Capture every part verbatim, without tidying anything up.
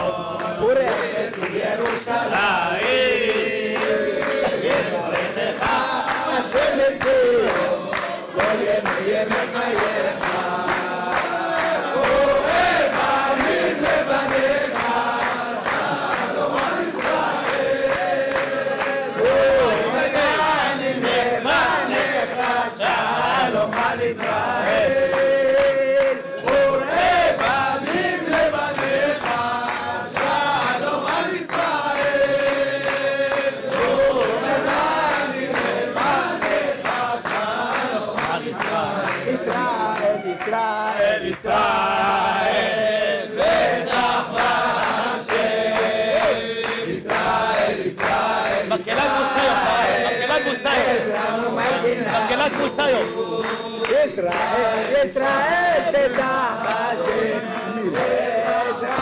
ורדת בירושלים, יברכך השם לציון, כל ימי ימי חייך. אוהב עמים לבניך, שלום על ישראל. אוהב עמים לבניך, שלום על ישראל. אוהב עמים לבניך, שלום על ישראל. אוהב עמים לבניך, שלום על ישראל. ישראל, ישראל, ישראל, בטח בהשם. ישראל, ישראל, מקהלת מוסאיוף, מקהלת מוסאיוף, מקהלת מוסאיוף. ישראל, ישראל, בטח בהשם. בטח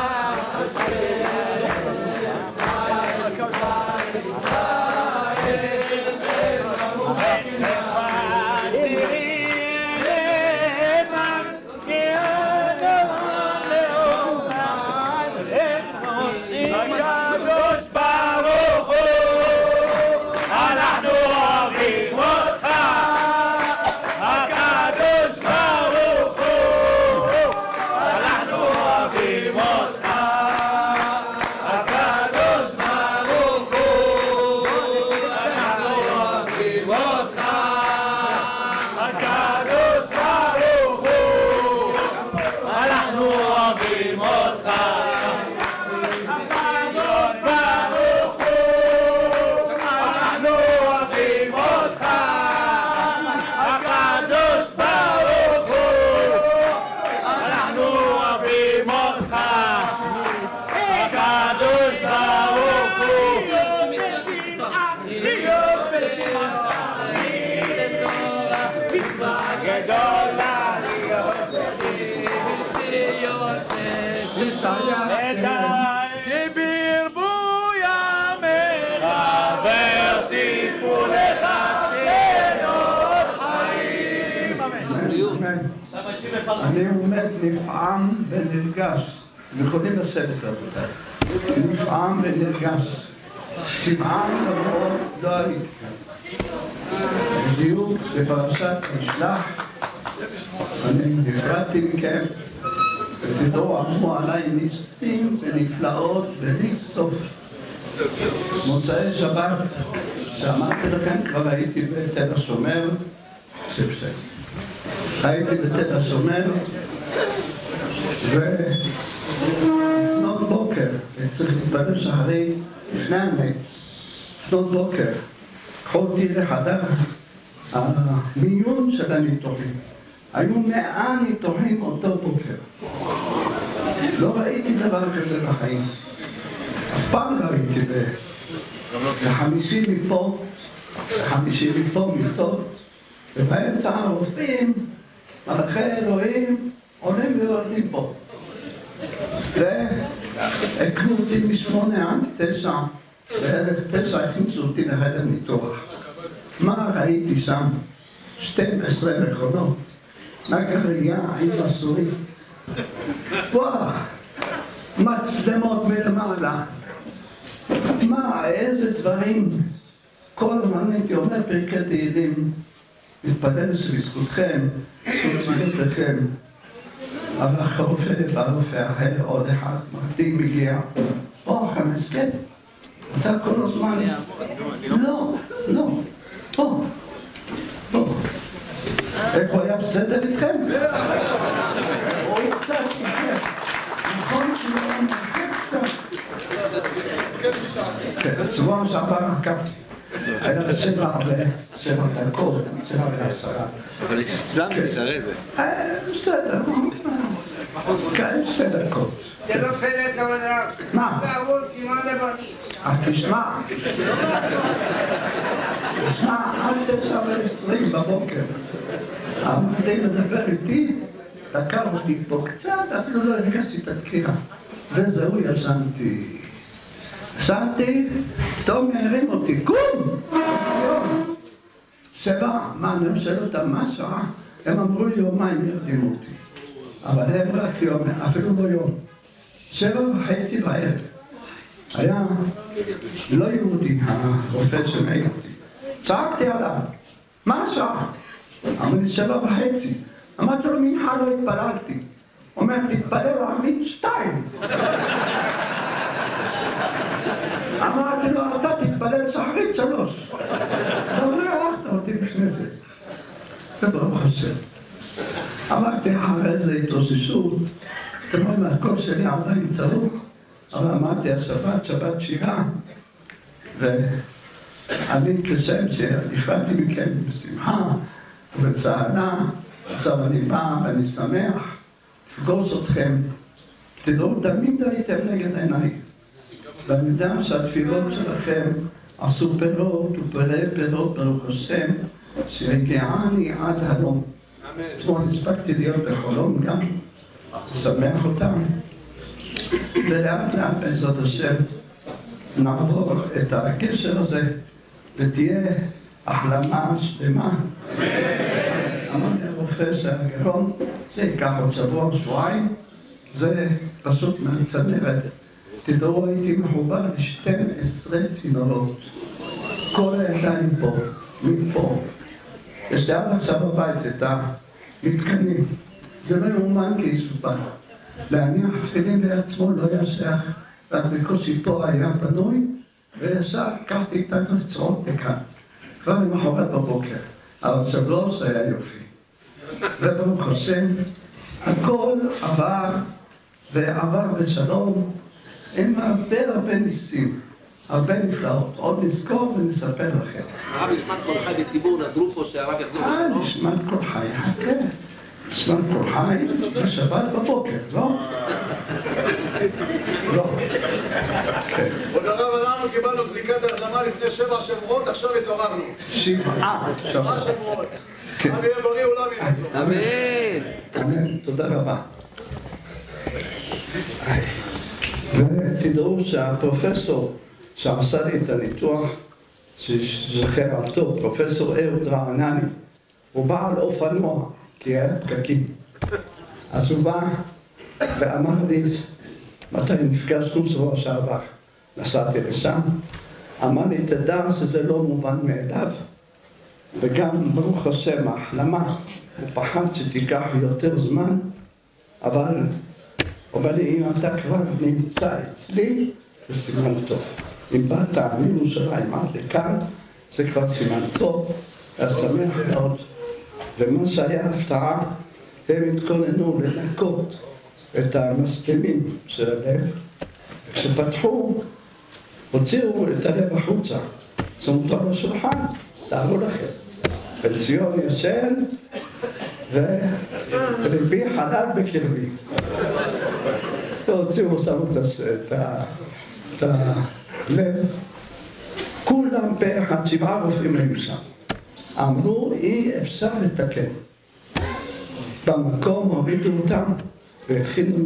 הקדוש ברוך הוא, אנחנו אוהבים אותך. הקדוש ברוך הוא, אנחנו אוהבים אותך. הקדוש ברוך הוא, אנחנו אוהבים אותך. הקדוש ברוך הוא, אנחנו אוהבים אותך. אני עומד נפעם ונרגש, יכולים לשבת רבותיי, נפעם ונרגש, שבעה שבועות לא הייתי כאן, בדיוק בפרשת משלח, אני נפרדתי מכם, ותדעו אמרו עליי ניסים ונפלאות בלי סוף. מוצאי שבת, שאמרתי לכם, כבר הייתי בתל השומר, שבשתיים. הייתי בתל השומר, ולפנות בוקר, צריך להתפלל שערי לפני הנץ, לפנות בוקר, קחו אותי לחדר המיון של הניתוחים. היו מאה ניתוחים אותו בוקר. לא ראיתי דבר כזה בחיים. אף פעם לא ראיתי בחמישים מפה, בחמישים מפה מיטות, ובאמצע הרופאים, מלאכי אלוהים, עולים ויורדים פה. והקנו אותי משמונה עד תשע, בערך תשע הכניסו אותי לחדר ניתוח. מה ראיתי שם? שתים עשרה מכונות, נגע ראייה עם מסורית. וואו, מצלמות מלמעלה. מה, איזה דברים. כל הזמן הייתי אומר פרקי תהילים, מתפלל שבזכותכם, זכות מילותיכם. אבל הרופא והרופא אחר, עוד אחד, מרדים מגיע. בוא, חמסקל, אתה כל הזמן... לא, לא, בוא, בוא. איך הוא היה בסדר איתכם? הוא קצת איתכם. נכון שהוא לא איתכם קצת. שבוע שעבר עקבתי. היה שבע שבע דקות, שבע ועשרה. אבל הצלמתי, תראה זה. בסדר, כן, שתי דקות. זה לא פלט לעולם. מה? בעבור סימן לבני. אז תשמע. תשמע, עד תשע ועשרים בבוקר. אמרתי מדבר איתי, לקח אותי פה קצת, אפילו לא הרגשתי את הדקירה. וזהו, ישנתי. ישנתי, פתאום הרים אותי, קום! שבע, מה, אני שואל אותם, מה שעה? הם אמרו יומיים ירדים אותי. אבל הם רק יום, אפילו לא יום. שבע וחצי בערב. היה לא יהודי, הרופא שמעיק אותי. צעקתי עליו, מה השעה? אמר לי שבע וחצי. אמרתי לו, מנחה לא התפללתי. הוא אומר, תתפלל ערבית שתיים. אמרתי לו, אתה תתפלל שחרית שלוש. אבל לא הערכת אותי בפני זה. וברוך השם. אמרתי אחרי זה התאוששות, אתם רואים, הקול שלי עדיין צרוך, אבל אמרתי, השבת, שבת שירה, ואני כשם שנפרדתי מכם בשמחה ובצהלה, עכשיו אני בא ואני שמח לפגוש אתכם. תדעו, תמיד הייתם נגד עיניי, ואני יודע שהתפילות שלכם עשו פירות ופרי פירות ברוך השם, שהגיעני עד הלום. אתמול הספקתי להיות בחולון גם, לשמח אותם, ולאט לאט בעזרת השם נעבור את הקשר הזה ותהיה החלמה שלמה. אמר לי הרופא שהגרון, זה ייקח עוד שבוע, שבועיים, זה פשוט מהצנרת. תדעו, הייתי מחובר ל-שתים עשרה צינורות, כל הידיים פה, מפה. יש לי עד עכשיו בבית את המתקנים. זה לא יאומן כיסופר. להניח תפילין לעצמו לא היה שייך, רק בקושי פה היה פנוי, וישר קחתי את הנצרות לכאן. כבר למחרת בבוקר. אבל שבלוש היה יופי. וברוך השם, הכל עבר, ועבר בשלום, עם הרבה הרבה ניסים, הרבה נפלאות. עוד נזכור ונספר לכם. הרב נשמת כל חי בציבור, נדרו פה שהרב יחזור בשלום? אה, נשמת כל חי, כן. נשמת כל חי בשבת בבוקר, לא? לא. עוד הרב, אנחנו קיבלנו זריקת הרדמה לפני שבע שבועות, עכשיו התעוררנו. שבעה שבעה שבועות. הרב יהיה בריא, אולם יחזור. אמן. אמן, תודה רבה. ותדעו שהפרופסור שעשה לי את הניתוח, שזכר על טוב, פרופסור אהוד רענני, הוא בא על אופנוע, כי היה פקקים. אז הוא בא ואמר לי, מתי נפגשנו שבוע שעבר, נסעתי לשם, אמר לי, תדע שזה לא מובן מאליו, וגם ברוך השם ההחלמה, הוא פחד שתיקח יותר זמן, אבל הוא אומר לי, אם אתה כבר נמצא אצלי, זה סימן טוב. אם באת מירושלים עד לכאן, זה כבר סימן טוב, היה שמח מאוד. ומה שהיה הפתעה, הם התכוננו לנקות את המסתמים של הלב. כשפתחו, הוציאו את הלב החוצה, שמו אותו על השולחן, תארו לכם. בציון ישן, ולבי חדד בקרבי. הוציאו, שמו את הלב. כולם פה אחד, שבעה רופאים היו שם. אמרו, אי אפשר לתקן. במקום הורידו אותם והכינו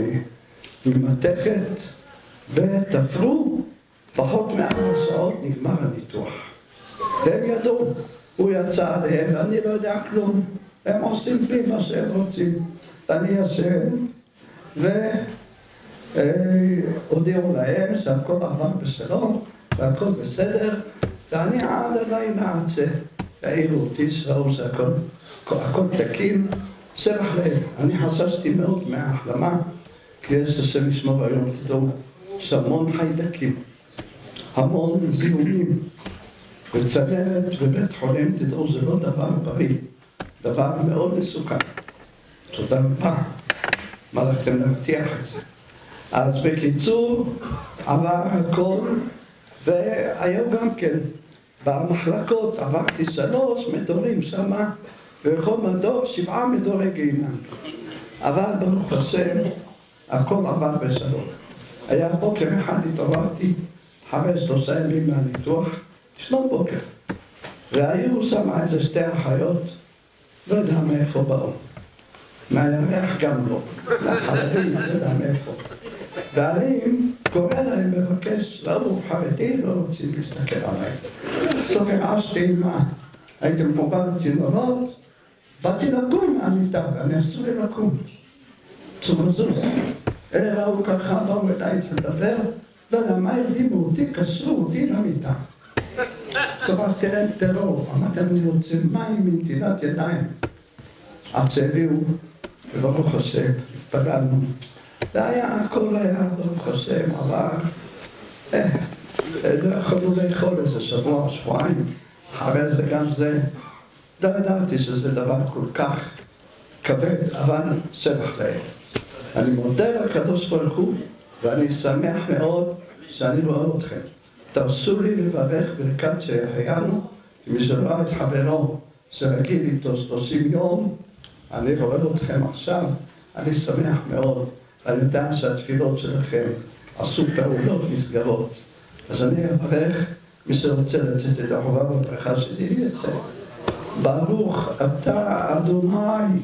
ממתכת ותפרו, פחות מארבע שעות נגמר הניתוח. הם ידעו, הוא יצא עליהם ואני לא יודע כלום. הם עושים בי מה שהם רוצים. ואני ישן והודיעו להם שהכל עבר בשלום והכל בסדר, ואני עד הלילה עצה. העירו אותי, שראו שהכל הכל תקין, שבח להם. אני חששתי מאוד מההחלמה, כי יש השם ישמור היום, תדעו, יש המון חיידקים, המון זיהומים, וצנרת בבית חולים, תדעו, זה לא דבר בריא, דבר מאוד מסוכן. תודה רבה, מה לכם להבטיח את זה. אז בקיצור, עבר הכל, והיו גם כן, במחלקות עברתי שלוש מדורים שמה, ובכל מדור שבעה מדורי גיהינום. אבל ברוך השם, הכל עבר בשלום. היה בוקר אחד התעוררתי, אחרי שלושה ימים מהניתוח, לפנות בוקר. והיו שם איזה שתי אחיות, לא יודע מאיפה באו. מהירח גם לא, לחרדים, לא יודע מאיפה. ואני קורא להם מבקש, לא הוא חרדי, לא רוצים להסתכל עליי. בסוף הרעשתי מה, הייתי מחובר צינורות, באתי לקום מהמיטה, ואני אסור לי לקום. צריך לזוז. אלה ראו ככה, באו אליי לדבר, לא יודע, מה הרדימו אותי? קשרו אותי למיטה. צורסתי להם טרור, אמרתי להם, אני רוצה מים מנטילת ידיים. עד שהביאו, וברוך השם, התפללנו. זה היה, הכל היה, ברוך השם, אבל אה, לא יכולנו לאכול איזה שבוע, שבועיים. אחרי זה גם זה, לא ידעתי שזה דבר כל כך כבד, אבל שבח להם. אני מודה לקדוש ברוך הוא, ואני שמח מאוד שאני רואה אתכם. תרשו לי לברך ברכת שהחיינו, כי מי שלא ראה את חברו שרגיל איתו שלושים יום, אני רואה אתכם עכשיו, אני שמח מאוד. אני יודע שהתפילות שלכם עשו פעולות מסגרות. אז אני אברך מי שרוצה לצאת את החובה בברכה שלי יצא. ברוך אתה אדוני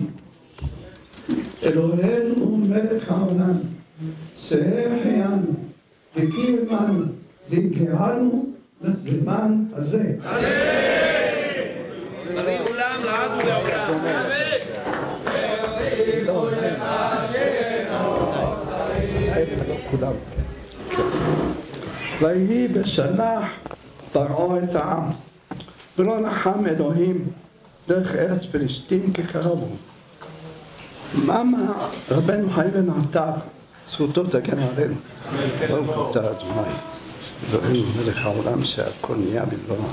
אלוהינו מלך העולם, שהחיינו וקיימנו והגיענו לזמן הזה. בריא עולם לעד ולעולם. כולם. ויהי בשלח פרעה את העם, ולא נחם אלוהים דרך ארץ פלישתים כקרבו. מאמה רבנו חיים בן עטר, זכותו תגן עלינו. ברוך אתה אדוני, אלוהינו מלך העולם שהכל נהיה בדברו.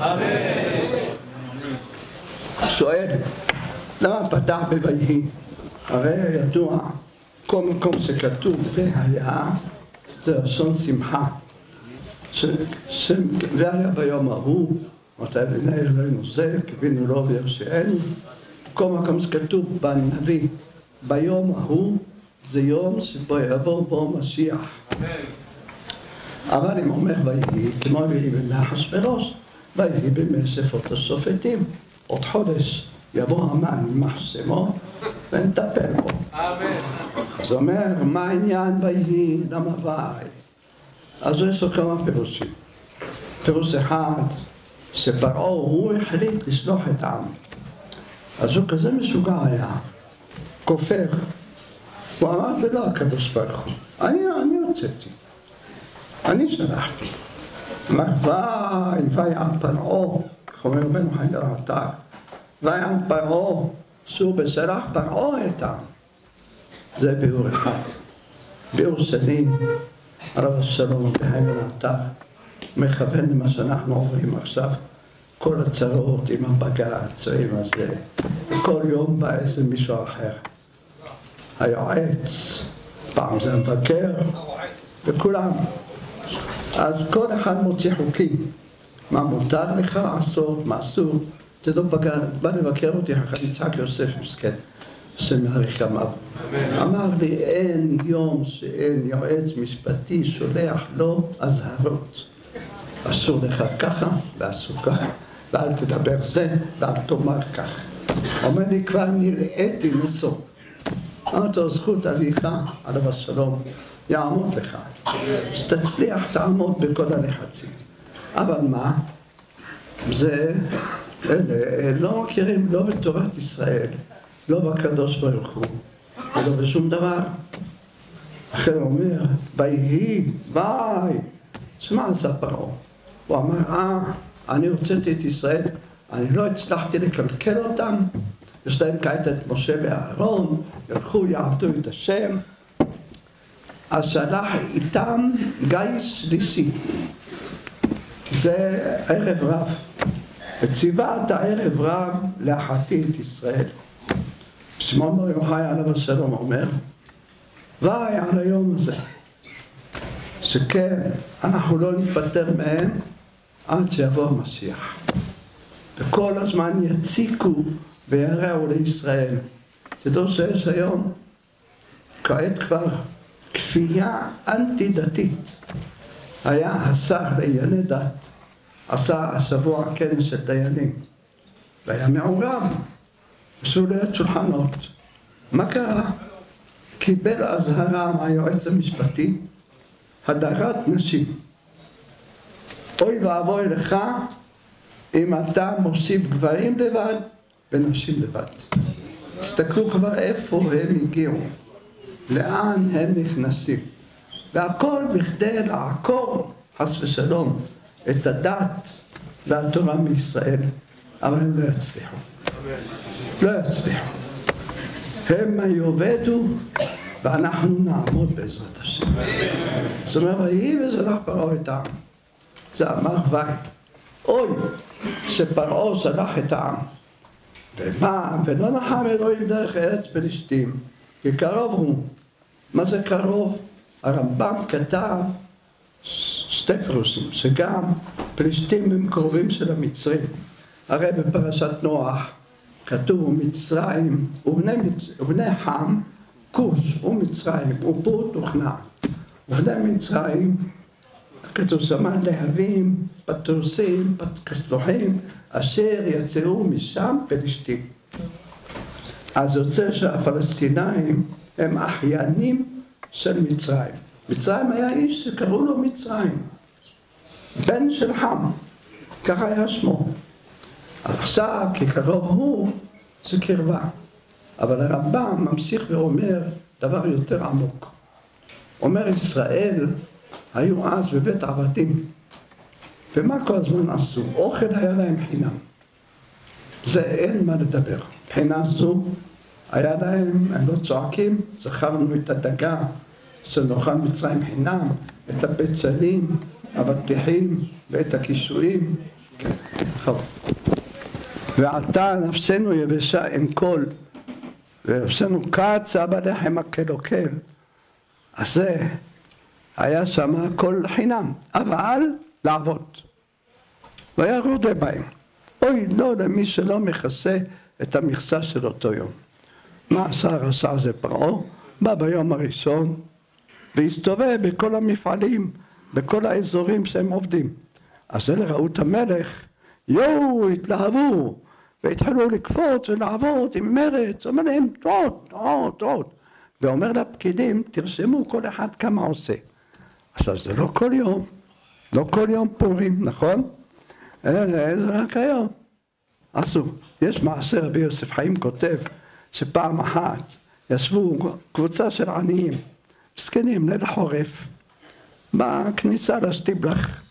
שואל, למה פתח בויהי? הרי ידוע, כל מקום שכתוב והיה, זה לשון שמחה. והיה ביום ההוא, מתי בני אלוהינו זה, קיווינו לו וירשענו. כל מקום שכתוב בנביא, ביום ההוא, זה יום שבו יבוא בו משיח. אבל אם אומר ויהי, כמו ויהי בימי אחשוורוש, ויהי בימי שפות השופטים. עוד חודש יבוא המן עם מחסמו ונטפל בו. אז אומר, מה העניין ויהי? למה ויהי? אז יש לו כמה פירושים. פירוש אחד, שפרעה הוא החליט לשלוח את העם. אז הוא כזה משוגע היה, כופר. הוא אמר, זה לא הקדוש ברוך הוא. אני, אני הוצאתי. אני שלחתי. אמר, ויהי, ויען פרעה, אומר רבנו חיים בן עטר, ויען פרעה, שהוא בשלח פרעה את העם. זה ביאור אחד. ביאור שני, הרב אבשלום חיים בן עטר, מכוון למה שאנחנו עוברים עכשיו, כל הצרות עם הבג"ץ ועם הזה, וכל יום בא איזה מישהו אחר. היועץ, פעם זה המבקר, וכולם. אז כל אחד מוציא חוקים. מה מותר לך לעשות, מה אסור. זה לא בג"ץ, בא לבקר אותי אחר יצחק יוסף מסכן, שמאריך ימיו. אמר לי, אין יום שאין יועץ משפטי שולח לו אזהרות. אסור לך ככה ואסור ככה, ואל תדבר זה ואל תאמר כך. אומר לי, כבר נראיתי נשוא. אמרתי לו, זכות אביך, עליו השלום, יעמוד לך. שתצליח תעמוד בכל הלחצים. אבל מה? זה, אלה, לא מכירים לא בתורת ישראל, לא בקדוש ברוך הוא, ולא בשום דבר. אחר אומר, ויהי, ויהי. שמה עשה פרעה? הוא אמר, אה, אני הוצאתי את ישראל, אני לא הצלחתי לקלקל אותם, יש להם כעת את משה ואהרון, ילכו יעבדו את השם. אז שלח איתם גיס שלישי, זה ערב רב, וציווה את הערב רב להחתי את ישראל. שמעון בר יוחאי עליו השלום אומר, ויהי על היום הזה, שכן אנחנו לא נפטר מהם עד שיבוא המשיח. וכל הזמן יציקו ויראו לישראל. תדעו שיש היום כעת כבר כפייה אנטי דתית. היה השר לענייני דת, עשה השבוע כנס של דיינים, והיה מעורב, עשו ליד שולחנות. מה קרה? קיבל אזהרה מהיועץ המשפטי, הדרת נשים. אוי ואבוי לך אם אתה מוסיף גברים לבד ונשים לבד. תסתכלו כבר איפה הם הגיעו. לאן הם נכנסים. והכל בכדי לעקור, חס ושלום, את הדת והתורה מישראל. אבל הם לא יצליחו. לא יצליחו. הם יאבדו ואנחנו נעמוד בעזרת השם. זאת אומרת, ויהי וזלח פרעה את העם. זה אמר וי. אוי, שפרעה זלח את העם. ומה? ולא נחם אלוהים דרך ארץ פלישתים, כי קרוב הוא. מה זה קרוב? הרמב"ם כתב שתי פירושים, שגם פלישתים הם קרובים של המצרים. הרי בפרשת נוח כתוב מצרים ובני, ובני חם, כוש ומצרים ופוט וכנען. ובני מצרים כתוב שמן להבים, פטרוסים, כסלוחים, אשר יצאו משם פלישתים. אז יוצא שהפלסטינאים הם אחיינים של מצרים. מצרים היה איש שקראו לו מצרים, בן של חם, ככה היה שמו. עכשיו, כי קרוב הוא, זה קרבה. אבל הרמב"ם ממשיך ואומר דבר יותר עמוק. אומר ישראל, היו אז בבית עבדים, ומה כל הזמן עשו? אוכל היה להם חינם. זה אין מה לדבר. מבחינה זו, היה להם, הם לא צועקים, זכרנו את הדגה, שנאכל מצרים חינם, את הבצלים, אבטיחים ואת הקישואים. כן, טוב. ועתה נפשנו יבשה אין קול, ונפשנו קצה בלחם הקלוקל. אז זה היה שם כל חינם, אבל לעבוד. והיה רודה בהם. אוי לא למי שלא מכסה את המכסה של אותו יום. מה עשה הרשע הזה פרעה? בא ביום הראשון והסתובב בכל המפעלים, בכל האזורים שהם עובדים. אז אלה ראו את המלך, יואו, התלהבו, והתחילו לקפוץ ולעבוד עם מרץ, אומר להם, עוד, עוד, עוד. ואומר לפקידים, תרשמו כל אחד כמה עושה. עכשיו זה לא כל יום, לא כל יום פורים, נכון? אלא זה רק היום. עשו, יש מעשר, רבי יוסף חיים כותב, שפעם אחת ישבו קבוצה של עניים, מסכנים, ליל החורף, בכניסה לשטיבלח,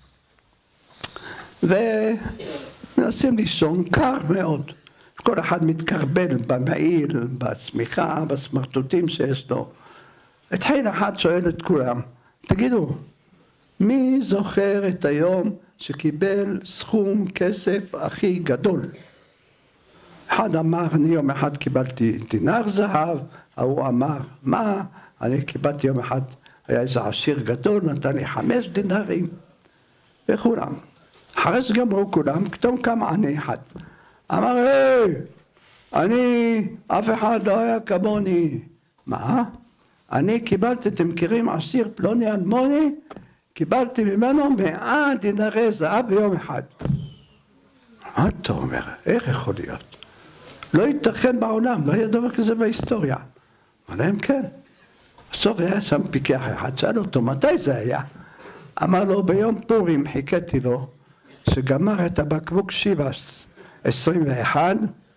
ומנסים לישון, קר מאוד. כל אחד מתקרבל במעיל, בשמיכה, בסמרטוטים שיש לו. התחיל אחד שואל את כולם, תגידו, מי זוכר את היום שקיבל סכום כסף הכי גדול? אחד אמר, אני יום אחד קיבלתי דינר זהב, ההוא אמר, מה? אני קיבלתי יום אחד, היה איזה עשיר גדול, נתן לי חמש דינרים, וכולם. אחרי שגמרו כולם, פתאום קם עני אחד. אמר, היי, אני, אף אחד לא היה כמוני. מה? אני קיבלתי, אתם מכירים עשיר פלוני אלמוני, קיבלתי ממנו מאה דינרי זהב ביום אחד. מה אתה אומר? איך יכול להיות? לא ייתכן בעולם, לא היה דבר כזה בהיסטוריה. אמר להם כן. בסוף היה שם פיקח אחד, שאל אותו, מתי זה היה? אמר לו, ביום פורים חיכיתי לו, שגמר את הבקבוק שיבס עשרים ואחת,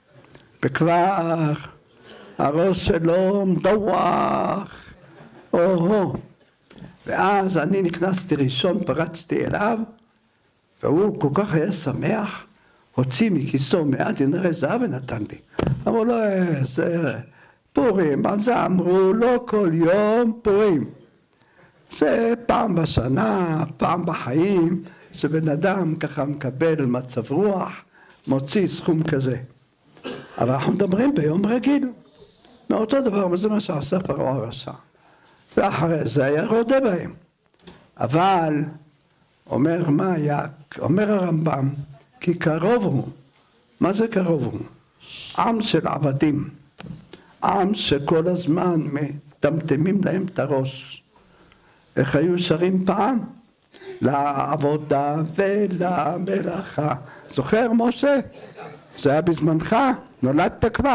וכבר הראש שלו מדוח, או-הו. ואז אני נכנסתי ראשון, פרצתי אליו, והוא כל כך היה שמח, הוציא מכיסו מאה דינרי זהב ונתן לי. אמרו לו, זה פורים, על זה אמרו, לא כל יום פורים. זה פעם בשנה, פעם בחיים, שבן אדם ככה מקבל מצב רוח, מוציא סכום כזה. אבל אנחנו מדברים ביום רגיל. מאותו דבר, וזה מה שעשה פרעה הרשע. ואחרי זה היה רודה בהם. אבל, אומר מה היה, אומר הרמב"ם, כי קרוב הוא. מה זה קרוב הוא? עם של עבדים. עם שכל הזמן מטמטמים להם את הראש. איך היו שרים פעם? לעבודה ולמלאכה. זוכר משה? זה היה בזמנך? נולדת כבר?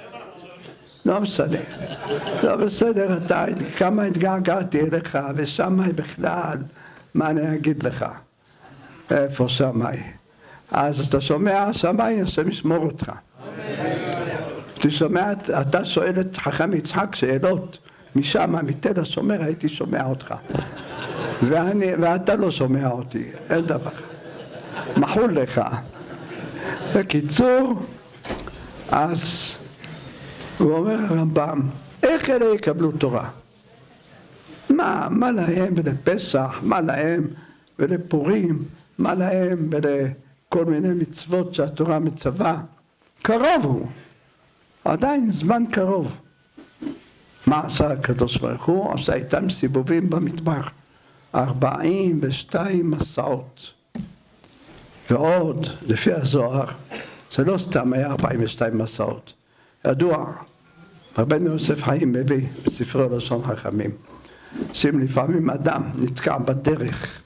לא משנה. לא בסדר, אתה, כמה התגעגעתי אליך, ושמאי בכלל, מה אני אגיד לך? איפה שמאי? אז אתה שומע, שמאי, השם ישמור אותך. אתה שומע, אתה שואל את חכם יצחק שאלות, משם, מתל השומר, הייתי שומע אותך. ואני, ואתה לא שומע אותי, אין דבר. מחול לך. בקיצור, אז הוא אומר הרמב"ם, איך אלה יקבלו תורה? מה, מה להם ולפסח, מה להם ולפורים, מה להם ולכל מיני מצוות שהתורה מצווה? קרוב הוא, עדיין זמן קרוב. מה עשה הקדוש ברוך הוא? עשה איתם סיבובים במדבר, ארבעים ושתיים מסעות. ועוד, לפי הזוהר, זה לא סתם היה ארבעים ושתיים מסעות. ידוע, רבנו יוסף חיים מביא בספרו לשון חכמים, שים לפעמים אדם נתקע בדרך,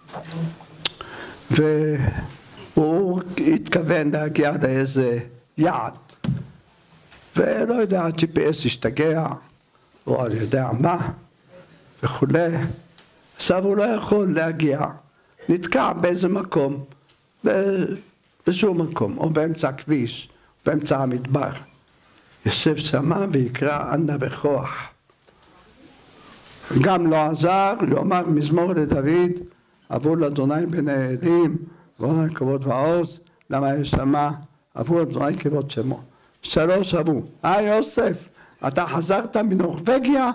והוא התכוון להגיע לאיזה יעד, ולא יודע, ג'י פי אס השתגע, או אני יודע מה, וכולי, עכשיו הוא לא יכול להגיע, נתקע באיזה מקום, בשום מקום, או באמצע הכביש, באמצע המדבר. יוסף שמה ויקרא אנא בכוח. גם לא עזר, לומר מזמור לדוד, עבור לאדוני בני אלים, ואדוני כבוד ועוז, למה יש שמה, עבור אדוני כבוד שמו. שלוש עבור, אה יוסף, אתה חזרת מנורווגיה?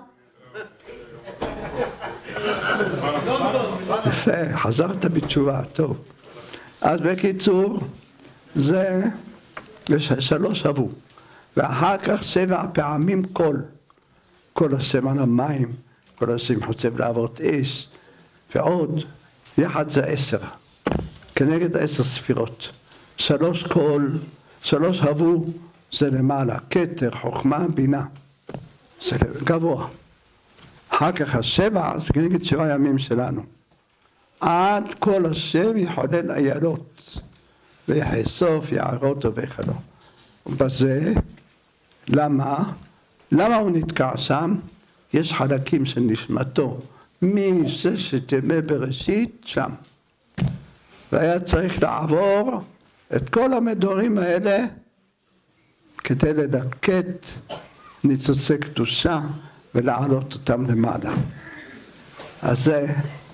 יפה, חזרת בתשובה, טוב. אז בקיצור, זה שלוש עבור. ואחר כך שבע פעמים כל, כל השם על המים, כל השם חוצב לעבוד אש, ועוד, יחד זה עשר, כנגד עשר ספירות. שלוש כל, שלוש עבור, זה למעלה, כתר, חוכמה, בינה, זה גבוה. אחר כך השבע, זה כנגד שבע ימים שלנו. עד כל השם יחולל איילות, ויחשוף יערות ובכלו. ובזה, למה? למה הוא נתקע שם? יש חלקים של נשמתו, מששת ימי בראשית שם. והיה צריך לעבור את כל המדורים האלה, כדי לדקת ניצוצי קדושה ולעלות אותם למעלה. אז זה,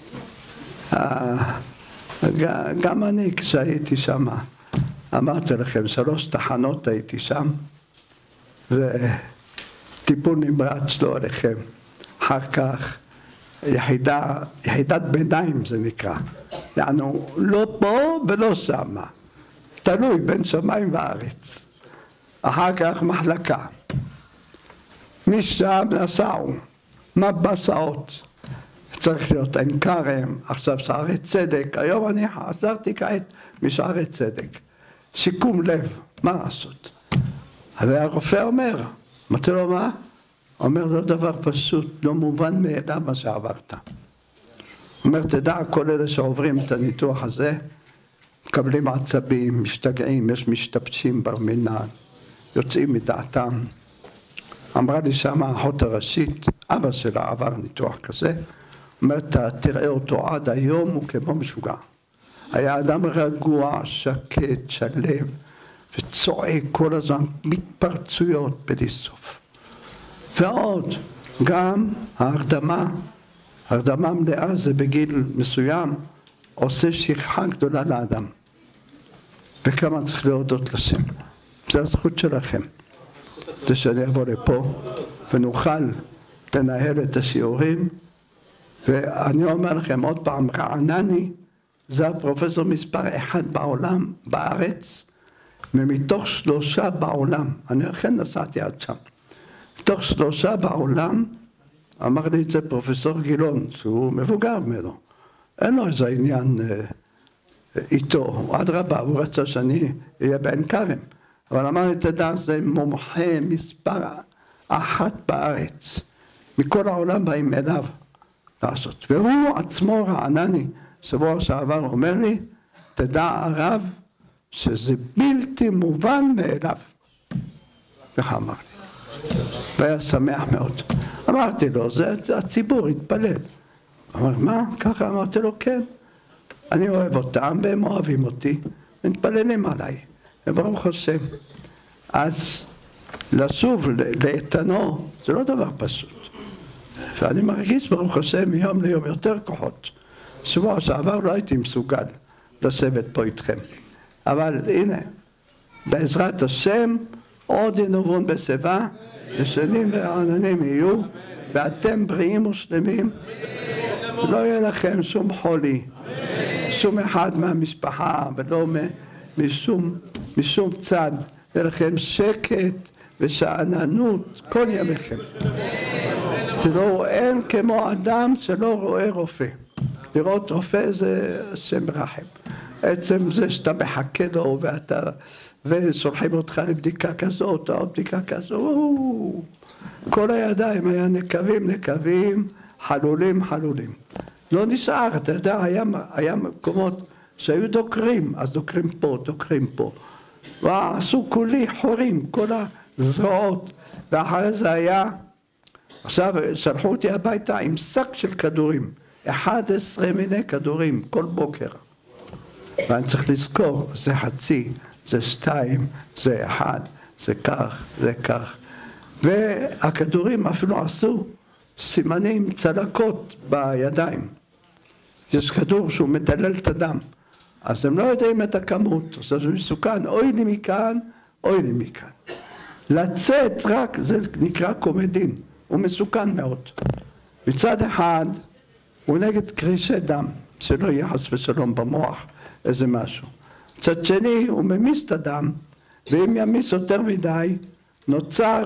גם אני כשהייתי שם, אמרתי לכם, שלוש תחנות הייתי שם, וטיפול נמרץ לא עליכם. אחר כך יחידה, יחידת ביניים זה נקרא. יענו, לא פה ולא שם, תלוי בין שמיים וארץ. אחר כך מחלקה. משם נסעו, מבסעות. צריך להיות עין כרם, עכשיו שערי צדק, היום אני חזרתי כעת משערי צדק. שיקום לב, מה לעשות? והרופא אומר, אמרתי לו מה? אומר, זה דבר פשוט, לא מובן מאליו מה שעברת. אומר, תדע, כל אלה שעוברים את הניתוח הזה, מקבלים עצבים, משתגעים, יש משתבשים ברמינן, יוצאים מדעתם. אמרה לי שם האחות הראשית, אבא שלה עבר ניתוח כזה, אומרת, תראה אותו עד היום, הוא כמו משוגע. היה אדם רגוע, שקט, שלם, וצועק כל הזמן, מתפרצויות בלי סוף. ועוד, גם ההרדמה, הרדמה מלאה זה בגיל מסוים, עושה שכחה גדולה לאדם. וכמה צריך להודות לשם. זה הזכות שלכם. זה שאני אבוא לפה ונוכל לנהל את השיעורים. ואני אומר לכם עוד פעם, רענני זה הפרופסור מספר אחד בעולם, בארץ, ומתוך שלושה בעולם, אני אכן נסעתי עד שם, מתוך שלושה בעולם, אמר לי את זה פרופסור גילון, שהוא מבוגר ממנו, אין לו איזה עניין איתו, עד רבה, הוא רצה שאני אהיה בעין כרם, אבל אמר לי, תדע, זה מומחה מספר אחת בארץ, מכל העולם באים אליו לעשות, והוא עצמו רענני, שבוע שעבר אומר לי, תדע הרב, שזה בלתי מובן מאליו. ככה אמר לי. והיה שמח מאוד. אמרתי לו, זה הציבור התפלל. אמר, מה? ככה אמרתי לו, כן. אני אוהב אותם והם אוהבים אותי, ומתפללים עליי. וברוך השם. אז לשוב לאיתנו, זה לא דבר פשוט. ואני מרגיש ברוך השם מיום ליום יותר כוחות. שבוע שעבר לא הייתי מסוגל לשבת פה איתכם. אבל הנה, בעזרת השם, עוד ינובון בשיבה, ישנים ורעננים יהיו, ואתם בריאים ושלמים. לא יהיה לכם שום חולי, שום אחד מהמשפחה, ולא משום, משום צד. יהיה לכם שקט ושאננות כל ימיכם. תראו, אין כמו אדם שלא רואה רופא. לראות רופא זה השם רחם. עצם זה שאתה מחכה לו ואתה, ושולחים אותך לבדיקה כזאת או בדיקה כזאת, כל הידיים היה נקבים נקבים, חלולים חלולים. לא נשאר, אתה יודע, היה, היה מקומות שהיו דוקרים, אז דוקרים פה, דוקרים פה. ועשו כולי חורים, כל הזרועות, ואחרי זה היה, עכשיו שלחו אותי הביתה עם שק של כדורים, אחד עשרה מיני כדורים כל בוקר. ואני צריך לזכור, זה חצי, זה שתיים, זה אחד, זה כך, זה כך. והכדורים אפילו עשו סימנים, צלקות בידיים. יש כדור שהוא מדלל את הדם. אז הם לא יודעים את הכמות, אז זה מסוכן, אוי לי מכאן, אוי לי מכאן. לצאת רק, זה נקרא קומדין, הוא מסוכן מאוד. מצד אחד, הוא נגד קרישי דם, שלא יהיה חס ושלום במוח איזה משהו. מצד שני, הוא ממיס את הדם, ואם ימיס יותר מדי, נוצר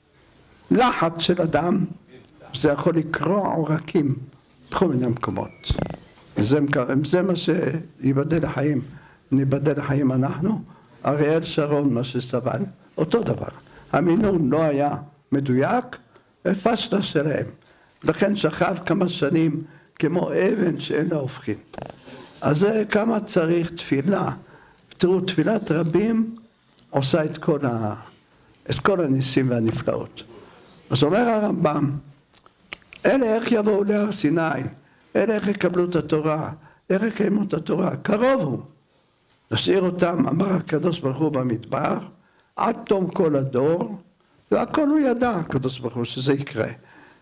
לחץ של הדם, זה יכול לקרוע עורקים בכל מיני מקומות. זה, זה מה שיבדל לחיים, ניבדל לחיים אנחנו, אריאל שרון מה שסבל, אותו דבר. המינון לא היה מדויק, הפשטה שלהם. לכן שכב כמה שנים כמו אבן שאין לה הופכין. אז זה כמה צריך תפילה. תראו, תפילת רבים עושה את כל, ה... את כל הניסים והנפלאות. אז אומר הרמב"ם, אלה איך יבואו להר סיני, אלה איך יקבלו את התורה, איך יקיימו את התורה, קרוב הוא. נשאיר אותם, אמר הקדוש ברוך הוא במדבר, עד תום כל הדור, והכל הוא ידע, הקדוש ברוך הוא, שזה יקרה.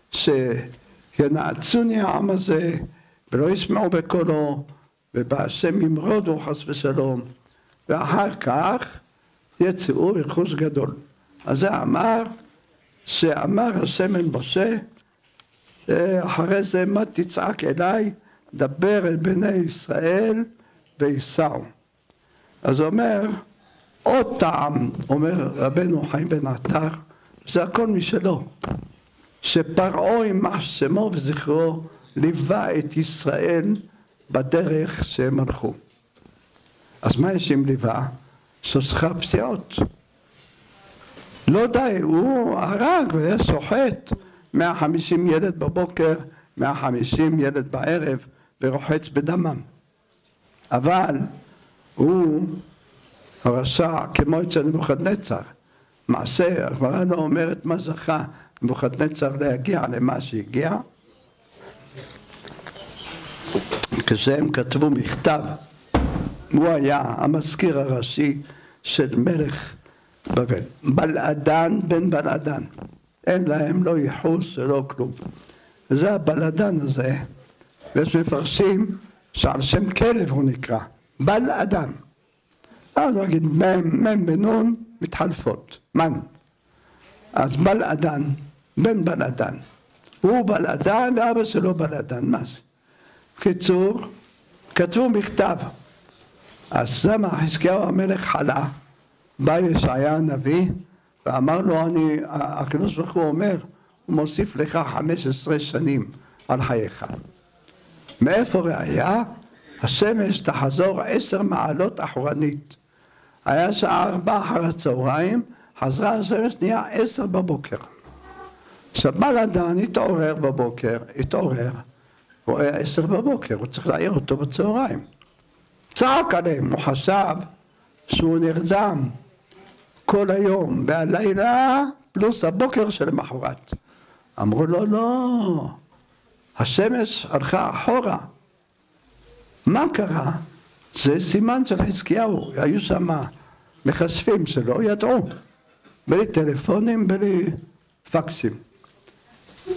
שינעצוני העם הזה, ולא ישמעו בקולו, ובהשם ימרודו חס ושלום, ואחר כך יצאו רכוש גדול. אז זה אמר, שאמר השם אל משה, אחרי זה מה תצעק אליי, דבר אל בני ישראל ויסעו. אז אומר, עוד טעם, אומר רבנו חיים בן עטר, זה הכל משלו, שפרעה יימח שמו וזכרו ליווה את ישראל בדרך שהם הלכו. אז מה יש עם ליווה? שוסחה פסיעות. לא די, הוא הרג והיה שוחט מאה וחמישים ילד בבוקר, מאה וחמישים ילד בערב, ורוחץ בדמם. אבל הוא רשע כמו אצל נבוכדנצר. מעשה, הגמרא לא אומרת מה זכה נבוכדנצר להגיע למה שהגיע. כשהם כתבו מכתב, הוא היה המזכיר הראשי של מלך בבל. בלעדן בן בלעדן. אין להם לא ייחוס ולא כלום. וזה הבלעדן הזה, ויש מפרשים שעל שם כלב הוא נקרא, בלעדן. אז נגיד מם, מם ונון מתחלפות, מן. אז בלעדן, בן בלעדן. הוא בלעדן ואבא שלו בלעדן, מה זה? קיצור, כתבו מכתב. אז זמה חזקיהו המלך חלה, בא ישעיה הנביא, ואמר לו, אני, הקדוש ברוך הוא אומר, הוא מוסיף לך חמש עשרה שנים על חייך. מאיפה ראיה? השמש תחזור עשר מעלות אחורנית. היה שעה ארבע אחר הצהריים, חזרה השמש נהיה עשר בבוקר. עכשיו בלעדן התעורר בבוקר, התעורר, הוא היה עשר בבוקר, הוא צריך להעיר אותו בצהריים. צעק עליהם, הוא חשב שהוא נרדם כל היום, והלילה פלוס הבוקר של המחרת. אמרו לו, לא, השמש הלכה אחורה. מה קרה? זה סימן של חזקיהו, היו שם מחשבים שלא ידעו, בלי טלפונים, בלי פקסים.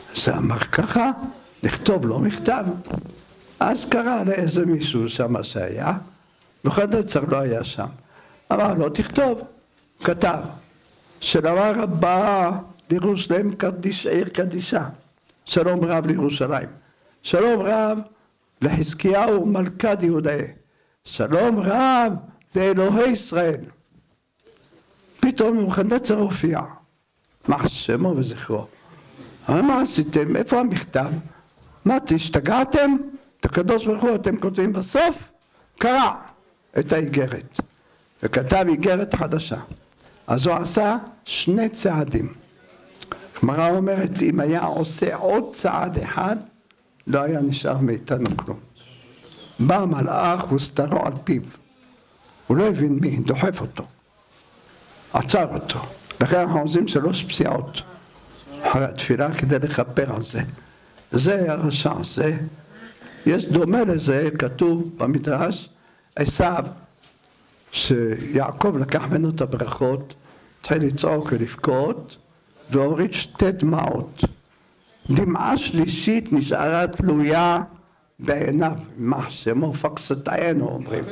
זה אמר ככה, לכתוב לו מכתב. אז קרא לאיזה מישהו שם שהיה, נבוכדנצר לא היה שם. אמר לו, תכתוב. כתב, שלמה רבה לירושלים קדיש, עיר קדישה. שלום רב לירושלים. שלום רב לחזקיהו מלכת יהודה. שלום רב לאלוהי ישראל. פתאום נבוכדנצר הופיע. מה שמו וזכרו. אבל מה עשיתם? איפה המכתב? מה, תשתגעתם? את הקדוש ברוך הוא אתם כותבים בסוף? קרא את האיגרת. וכתב איגרת חדשה. אז הוא עשה שני צעדים. הגמרא אומרת, אם היה עושה עוד צעד אחד, לא היה נשאר מאיתנו כלום. בא המלאך וסתרו על פיו. הוא לא הבין מי, דוחף אותו. עצר אותו. לכן אנחנו עושים שלוש פסיעות אחרי התפילה כדי לכפר על זה. זה הרשע, זה. יש דומה לזה, כתוב במדרש, עשיו, שיעקב לקח ממנו את הברכות, התחיל לצעוק ולבכות, והוריד שתי דמעות. דמעה שלישית נשארה תלויה בעיניו, מה שמו פקסת עינו אומרים.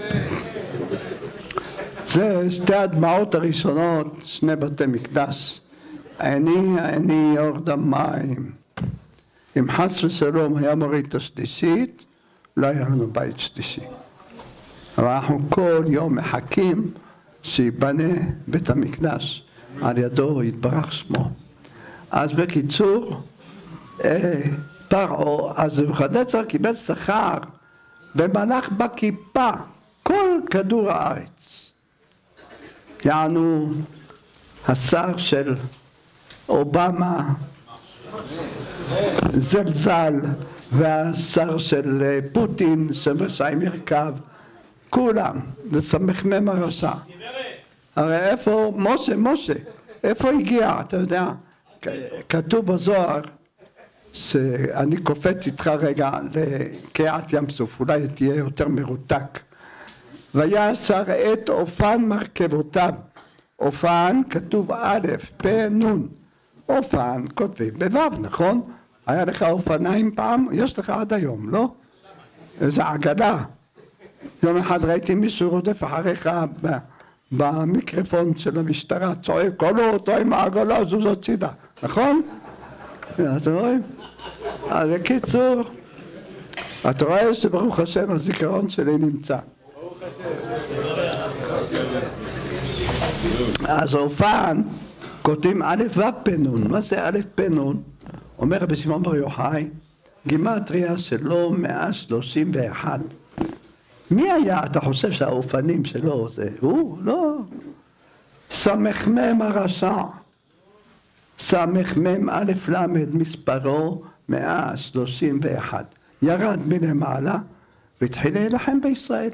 זה שתי הדמעות הראשונות, שני בתי מקדש. עיני, עיני יורד המים. אם חס ושלום היה מוריד את השלישית, לא היה לנו בית שלישי. אבל אנחנו כל יום מחכים שיבנה בית המקדש, על ידו יתברך שמו. אז בקיצור, פרעה, אז נבוכדנצר קיבל שכר ומלך בכיפה כל כדור הארץ. יענו השר של אובמה זלזל, והשר של פוטין שמשיים ירכב, כולם, זה סמ"ם הרשע. הרי איפה, משה, משה, איפה הגיע, אתה יודע, כתוב בזוהר, שאני קופץ איתך רגע לקריעת ים סוף, אולי תהיה יותר מרותק. ויעשר את אופן מרכבותיו, אופן כתוב א', פ', נ', אופן כותבים בו', נכון? היה לך אופניים פעם? יש לך עד היום, לא? איזה עגלה. יום אחד ראיתי מישהו רודף אחריך במיקרופון של המשטרה, צועק, קולו אותו עם העגלה, זוז הצידה, נכון? אתם רואים? אז בקיצור, אתה רואה שברוך השם הזיכרון שלי נמצא. אז אופן כותבים א' ו' פ' נ', מה זה א' פ' נ'? אומר רבי שמעון בר יוחאי, גימטריה שלו מאה שלושים ואחת. מי היה, אתה חושב שהאופנים שלו זה הוא? לא. סמ"ם הרשע. סמ"ם א' ל' מספרו מאה שלושים ואחת. ירד מלמעלה והתחיל להילחם בישראל.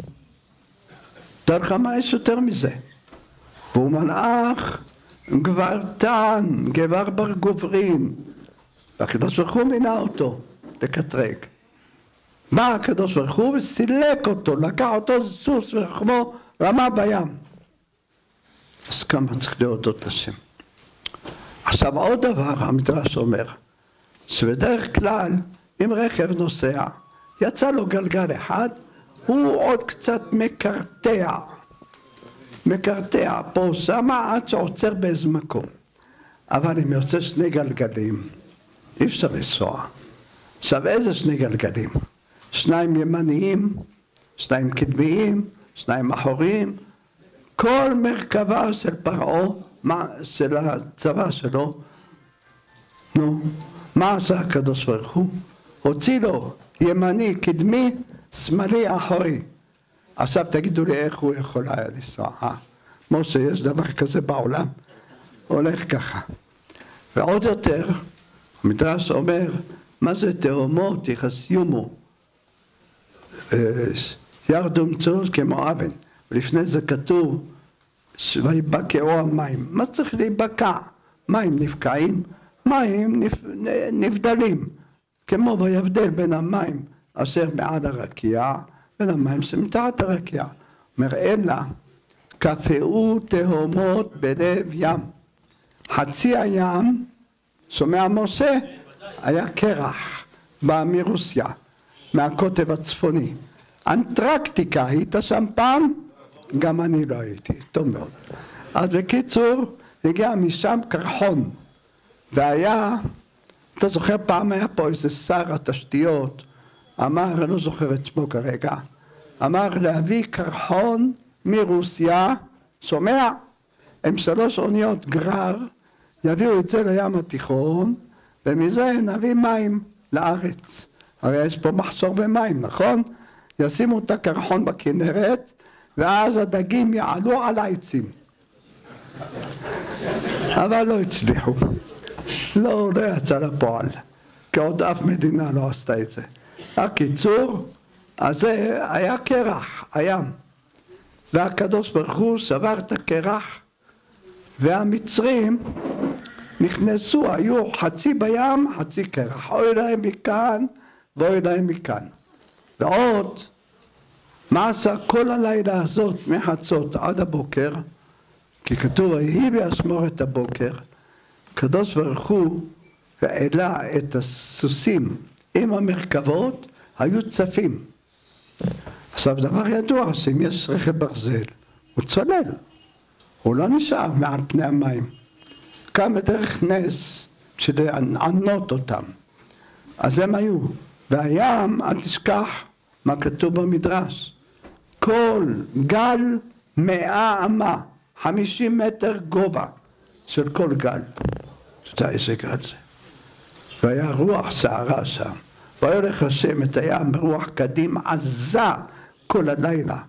דרך מה יש יותר מזה? והוא מלאך גברתן, גבר בר גוברין. והקדוש ברוך הוא מינה אותו לקטרג. בא הקדוש ברוך הוא וסילק אותו, לקח אותו סוס ורחמו רמה בים. אז כמה צריך להודות לשם. עכשיו עוד דבר המדרש אומר, שבדרך כלל אם רכב נוסע, יצא לו גלגל אחד, הוא עוד קצת מקרטע. מקרטע פה שמה עד שעוצר באיזה מקום. אבל אם יוצא שני גלגלים, אי אפשר לנסוע. עכשיו איזה שני גלגלים? שניים ימניים, שניים קדמיים, שניים אחוריים. כל מרכבה של פרעה, של הצבא שלו, נו, מה עשה הקדוש ברוך הוא? הוציא לו ימני, קדמי, שמאלי, אחורי. עכשיו תגידו לי איך הוא יכול היה לנסוע. אה, משה, יש דבר כזה בעולם? הולך ככה. ועוד יותר, המדרש אומר, מה זה תאומות יחסיומו? ירדו מצוות כמו אבן. ולפני זה כתוב, ויבקעו המים. מה צריך להיבקע? מים נפקעים, מים נבדלים. כמו ויבדל בין המים אשר מעל הרקיע, בין המים שמתחת הרקיע. אומר, אלא קפאו תהומות בלב ים. חצי הים, שומע משה, היה קרח, בא מרוסיה, מהקוטב הצפוני. אנטרקטיקה, היית שם פעם? גם אני לא הייתי, טוב מאוד. אז בקיצור, הגיע משם קרחון, והיה, אתה זוכר פעם היה פה איזה שר התשתיות, אמר, אני לא זוכר את שמו כרגע, אמר להביא קרחון מרוסיה, שומע? עם שלוש אוניות גרר, יביאו את זה לים התיכון, ומזה נביא מים לארץ. הרי יש פה מחסור במים, נכון? ישימו את הקרחון בכנרת, ואז הדגים יעלו על העצים. אבל לא הצליחו. לא, לא יצא לפועל, כי עוד אף מדינה לא עשתה את זה. הקיצור, אז זה היה קרח, הים. והקדוש ברוך הוא שבר את הקרח, והמצרים נכנסו, היו חצי בים, חצי קרח. אוי להם מכאן, ואוי להם מכאן. ועוד, מה עשה כל הלילה הזאת מחצות עד הבוקר? כי כתוב, ויהי באשמורת הבוקר, הקדוש ברוך הוא העלה את הסוסים עם המרכבות, היו צפים. עכשיו דבר ידוע, שאם יש רכב ברזל, הוא צולל, הוא לא נשאר מעל פני המים. קם בדרך נס שלענות אותם. אז הם היו. והים, אל תשכח מה כתוב במדרש. כל גל מאה אמה, חמישים מטר גובה של כל גל. אתה יודע איזה גל זה? והיה רוח סערה שם. והולך השם את הים ברוח קדים עזה כל הלילה.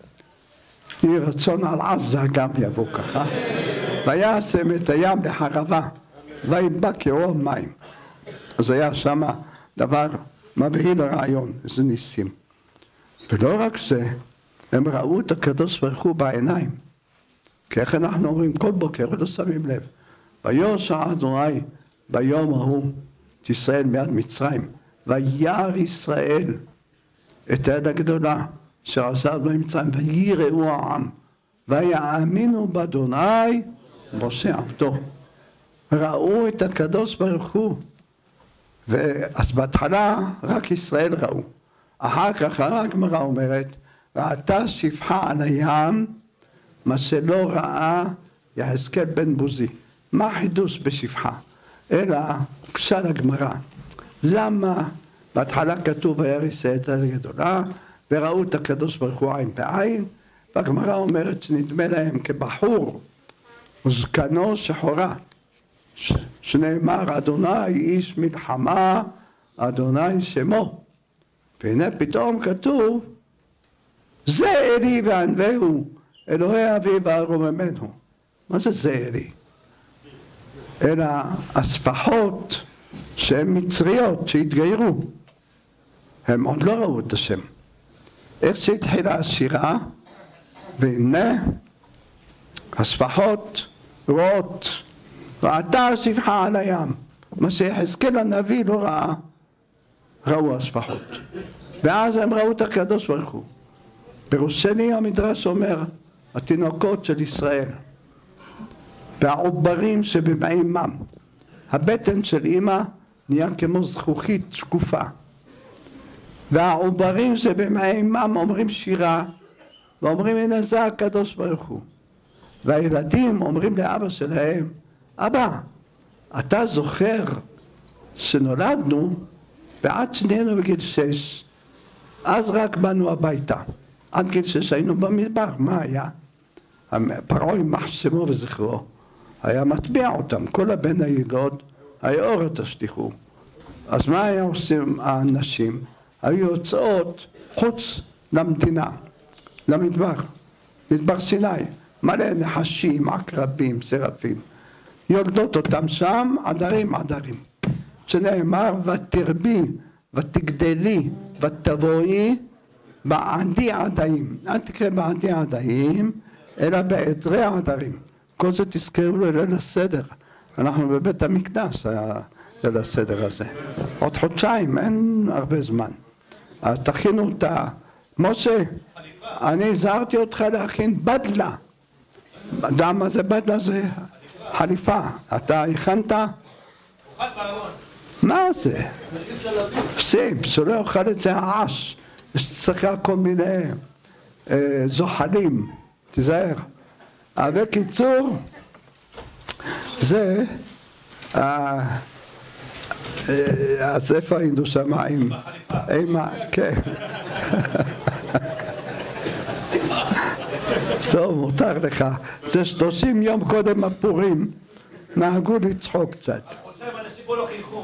יהי רצון על עזה גם יבוא ככה. ויעשם את הים לחרבה, ויבא כרום מים. אז היה שם דבר מבהיל הרעיון, איזה ניסים. ולא רק זה, הם ראו את הקדוש ברוך הוא בעיניים. כי איך אנחנו אומרים כל בוקר, ולא שמים לב. ויושע אדוני ביום ההוא את ישראל מיד מצרים. וירא ישראל את היד הגדולה שעשה במצרים, ויראו העם, ויאמינו באדוני משה עבדו. ראו את הקדוש ברוך הוא. ואז בהתחלה רק ישראל ראו. אחר כך הגמרא אומרת, ראתה שפחה על הים, מה שלא ראה יחזקאל בן בוזי. מה החידוש בשפחה? אלא פשט הגמרא. למה בהתחלה כתוב וירא ישראל את היד הגדולה, וראו את הקדוש ברוך הוא עין בעין, והגמרא אומרת שנדמה להם כבחור, וזקנו שחורה, ש- שנאמר אדוני איש מלחמה, אדוני שמו. והנה פתאום כתוב, זה אלי וענווהו, אלוהי אבי וארוממנו. מה זה זה אלי? אלא הספחות שהן מצריות, שהתגיירו. הם עוד לא ראו את השם. איך שהתחילה השירה, והנה הספחות רואות, ראתה השפחה על הים. מה שיחזקאל הנביא לא ראה, ראו הספחות. ואז הם ראו את הקדוש ברוך הוא. פירוש שני המדרש אומר, התינוקות של ישראל, והעוברים שבמעימם, הבטן של אמא נהיה כמו זכוכית שקופה. והעוברים שבמעימם אומרים שירה, ואומרים הנה זה הקדוש ברוך הוא. והילדים אומרים לאבא שלהם, אבא, אתה זוכר שנולדנו ועד שנינו בגיל שש, אז רק באנו הביתה. עד גיל שש היינו במדבר, מה היה? פרעה יימח שמו וזכרו, היה מטביע אותם, כל הבן הילוד, היאור תשליכו. אז מה היה עושים האנשים? היו יוצאות חוץ למדינה, למדבר, מדבר סיני, מלא נחשים, עקרבים, שרפים. יולדות אותם שם, עדרים עדרים. שנאמר, ותרבי, ותגדלי, ותבואי, בעדי עדיים. אל תקרא בעדי עדיים, אלא בעדרי עדרים. כל זה תזכרו לליל הסדר. אנחנו בבית המקדש, ליל הסדר הזה. עוד חודשיים, אין הרבה זמן. אז תכינו אותה. משה, אני הזהרתי אותך להכין בדלה. יודע מה זה בדלה? זה חליפה. אתה הכנת? מה זה? עושים, שלא יאכל את זה העש. יש צריכה כל מיני אה, זוחלים, תיזהר. אבל קיצור, זה, אה, אז איפה היינו שם עם... עם... כן. טוב, מותר לך. זה שלושים יום קודם הפורים, נהגו לצחוק קצת. אנשים פה לא חינכו.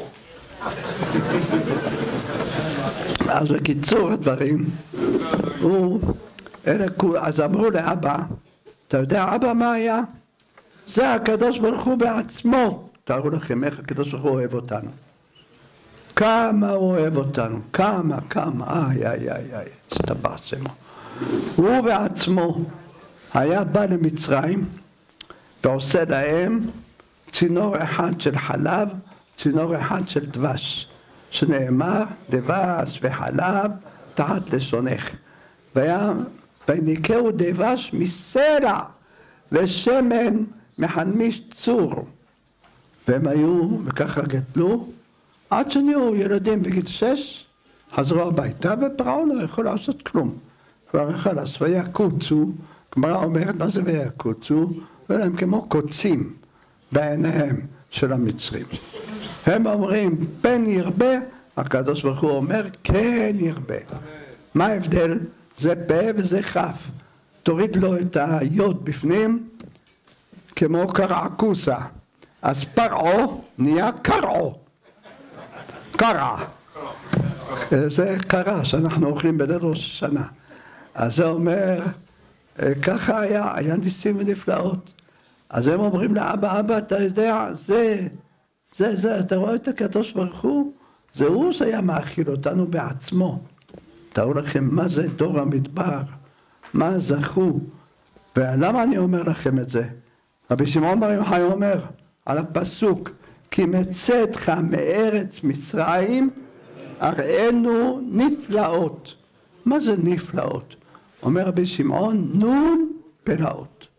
אז בקיצור הדברים, הוא... אז אמרו לאבא, אתה יודע אבא מה היה? זה הקדוש ברוך הוא בעצמו. תארו לכם איך הקדוש ברוך הוא אוהב אותנו. כמה הוא אוהב אותנו, כמה, כמה, איי, איי, איי, איי, הסתבר שמו. הוא בעצמו היה בא למצרים ועושה להם צינור אחד של חלב, צינור אחד של דבש, שנאמר דבש וחלב תחת לשונך. והיה ויניקהו דבש מסלע ושמן מחלמיש צור. והם היו וככה גדלו עד שנהיו ילדים בגיל שש, חזרו הביתה ופרעון לא יכול לעשות כלום. כבר יכול לעשות, ויקוצו, גמרא אומרת מה זה ויקוצו? והם כמו קוצים בעיניהם של המצרים. הם אומרים פן ירבה, הקדוש ברוך הוא אומר כן ירבה. מה ההבדל? זה פה וזה כף. תוריד לו את היוד בפנים כמו קרעקוסה. אז פרעו נהיה קרעו. קרע. זה קרע שאנחנו אוכלים בליל ראש השנה. אז זה אומר, ככה היה, היה ניסים ונפלאות. אז הם אומרים לאבא, אבא, אתה יודע, זה, זה, זה, אתה רואה את הקדוש ברוך הוא? זה הוא שהיה מאכיל אותנו בעצמו. תראו לכם מה זה דור המדבר, מה זכו. ולמה אני אומר לכם את זה? רבי שמעון בר יוחאי אומר על הפסוק, כי מצאתך מארץ מצרים, הראינו נפלאות. מה זה נפלאות? אומר רבי שמעון, נון פלאות.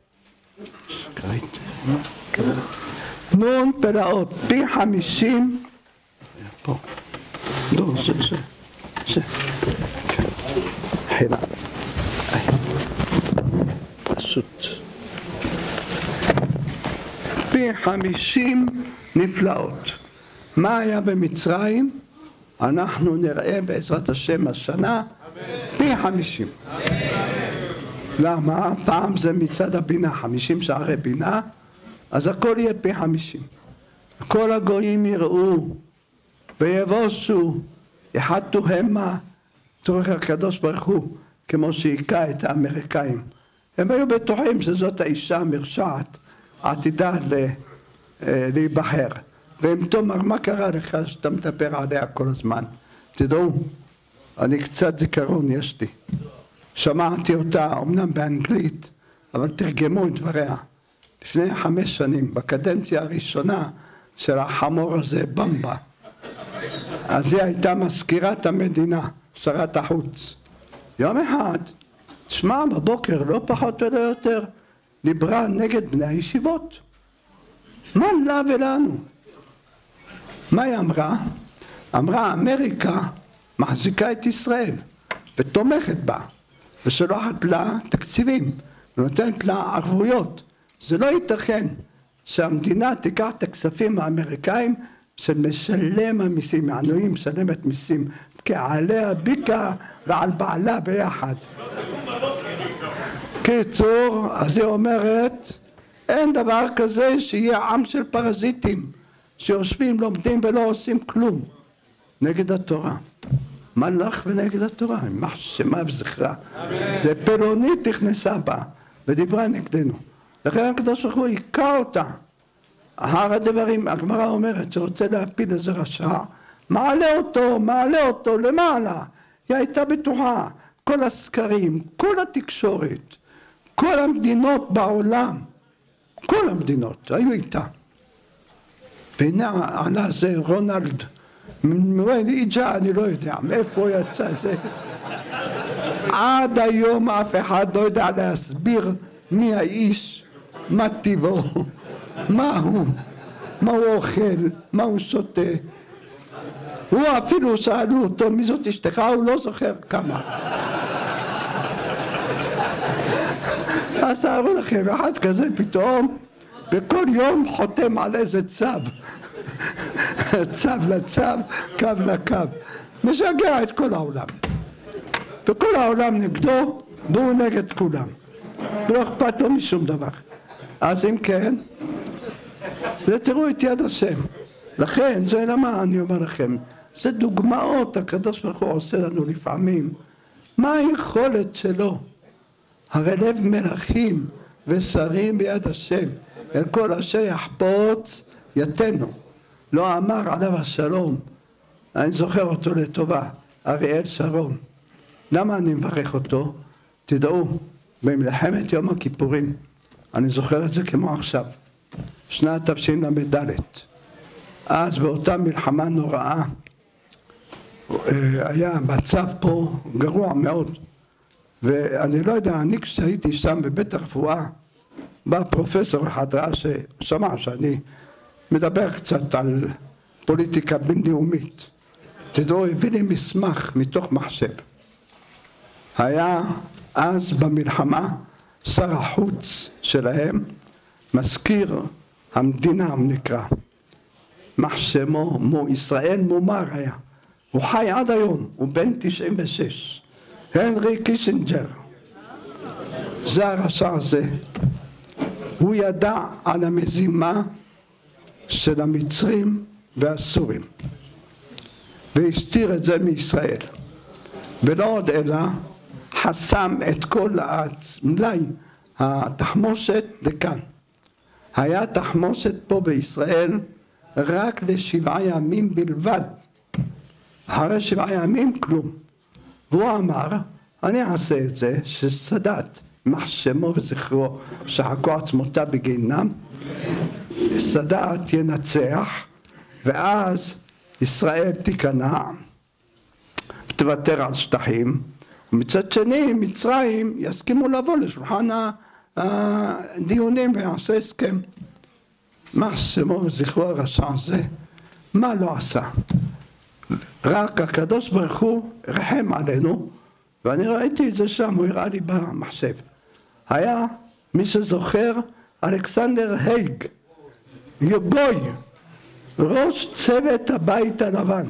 נון פלאות, פי חמישים, פה, לא, זה, זה, זה, חילה, פשוט, פי חמישים נפלאות. מה היה במצרים? אנחנו נראה בעזרת השם השנה פי חמישים. למה? פעם זה מצד הבינה, חמישים שערי בינה, אז הכל יהיה פי חמישים. כל הגויים יראו ויבוסו, יחתו המה, צורך הקדוש ברוך הוא, כמו שהיכה את האמריקאים. הם היו בטוחים שזאת האישה המרשעת, עתידה להיבחר. והם תאמר, מה קרה לך שאתה מדבר עליה כל הזמן? תדעו, אני קצת זיכרון יש לי. שמעתי אותה, אמנם באנגלית, אבל תרגמו את דבריה. לפני חמש שנים, בקדנציה הראשונה של החמור הזה, במבה. אז היא הייתה מזכירת המדינה, שרת החוץ. יום אחד, תשמע, בבוקר, לא פחות ולא יותר, דיברה נגד בני הישיבות. מה לה ולנו? מה היא אמרה? אמרה, אמריקה מחזיקה את ישראל ותומכת בה ושולחת לה תקציבים ונותנת לה ערבויות. זה לא ייתכן שהמדינה תיקח את הכספים האמריקאים של משלם המיסים, מענויים משלמת מיסים, כעליה ביקה ועל בעלה ביחד. קיצור, אז היא אומרת, אין דבר כזה שיהיה עם של פרזיטים שיושבים, לומדים ולא עושים כלום נגד התורה. מלאך ונגד התורה, יימח שמה וזכרה. זה פלונית נכנסה בה ודיברה נגדנו. לכן הקדוש ברוך הוא היכה אותה. הר הדברים, הגמרא אומרת שרוצה להפיל איזה רשע, מעלה אותו, מעלה אותו למעלה. היא הייתה בטוחה, כל הסקרים, כל התקשורת, כל המדינות בעולם, כל המדינות היו איתה. והנה עלה זה רונלד, מאיג'ה אני לא יודע, מאיפה הוא יצא זה. עד היום אף אחד לא יודע להסביר מי האיש, מה טבעו, מה הוא, מה הוא אוכל, מה הוא שותה. הוא אפילו שאלו אותו מי זאת אשתך, הוא לא זוכר כמה. אז תארו לכם, אחד כזה פתאום בכל יום חותם על איזה צו. צו לצו, קו לקו. משגע את כל העולם. וכל העולם נגדו, והוא נגד כולם. לא אכפת לו משום דבר. אז אם כן, זה תראו את יד השם. לכן, זה למה אני אומר לכם, זה דוגמאות הקדוש ברוך הוא עושה לנו לפעמים. מה היכולת שלו? הרי לב מלכים ושרים ביד השם, אל כל אשר יחפוץ יתנו. לא אמר עליו השלום, אני זוכר אותו לטובה, אריאל שרון. למה אני מברך אותו? תדעו, במלחמת יום הכיפורים, אני זוכר את זה כמו עכשיו, שנת תשל"ד. אז באותה מלחמה נוראה, היה מצב פה גרוע מאוד. ואני לא יודע, אני כשהייתי שם בבית הרפואה, בא פרופסור אחד ראה ששמע שאני מדבר קצת על פוליטיקה בינלאומית. תדעו, הביא לי מסמך מתוך מחשב. היה אז במלחמה שר החוץ שלהם, מזכיר המדינה נקרא. מחשמו, מו ישראל מומר היה. הוא חי עד היום, הוא בן תשעים ושש. הנרי קיסינג'ר. זה הרשע הזה. הוא ידע על המזימה של המצרים והסורים. והסתיר את זה מישראל. ולא עוד אלא חסם את כל המלאי התחמושת לכאן. היה תחמושת פה בישראל רק לשבעה ימים בלבד. אחרי שבעה ימים כלום. והוא אמר, אני אעשה את זה, שסאדאת, מחשמו וזכרו, שחקו עצמותיו בגיהינום, סאדאת ינצח, ואז ישראל תיכנע, ותוותר על שטחים, ומצד שני מצרים יסכימו לבוא לשולחן הדיונים ויעשה הסכם. מחשמו וזכרו הרשע הזה, מה לא עשה? רק הקדוש ברוך הוא רחם עלינו, ואני ראיתי את זה שם, הוא הראה לי במחשב. היה, מי שזוכר, אלכסנדר הייג, גוי, ראש צוות הבית הלבן.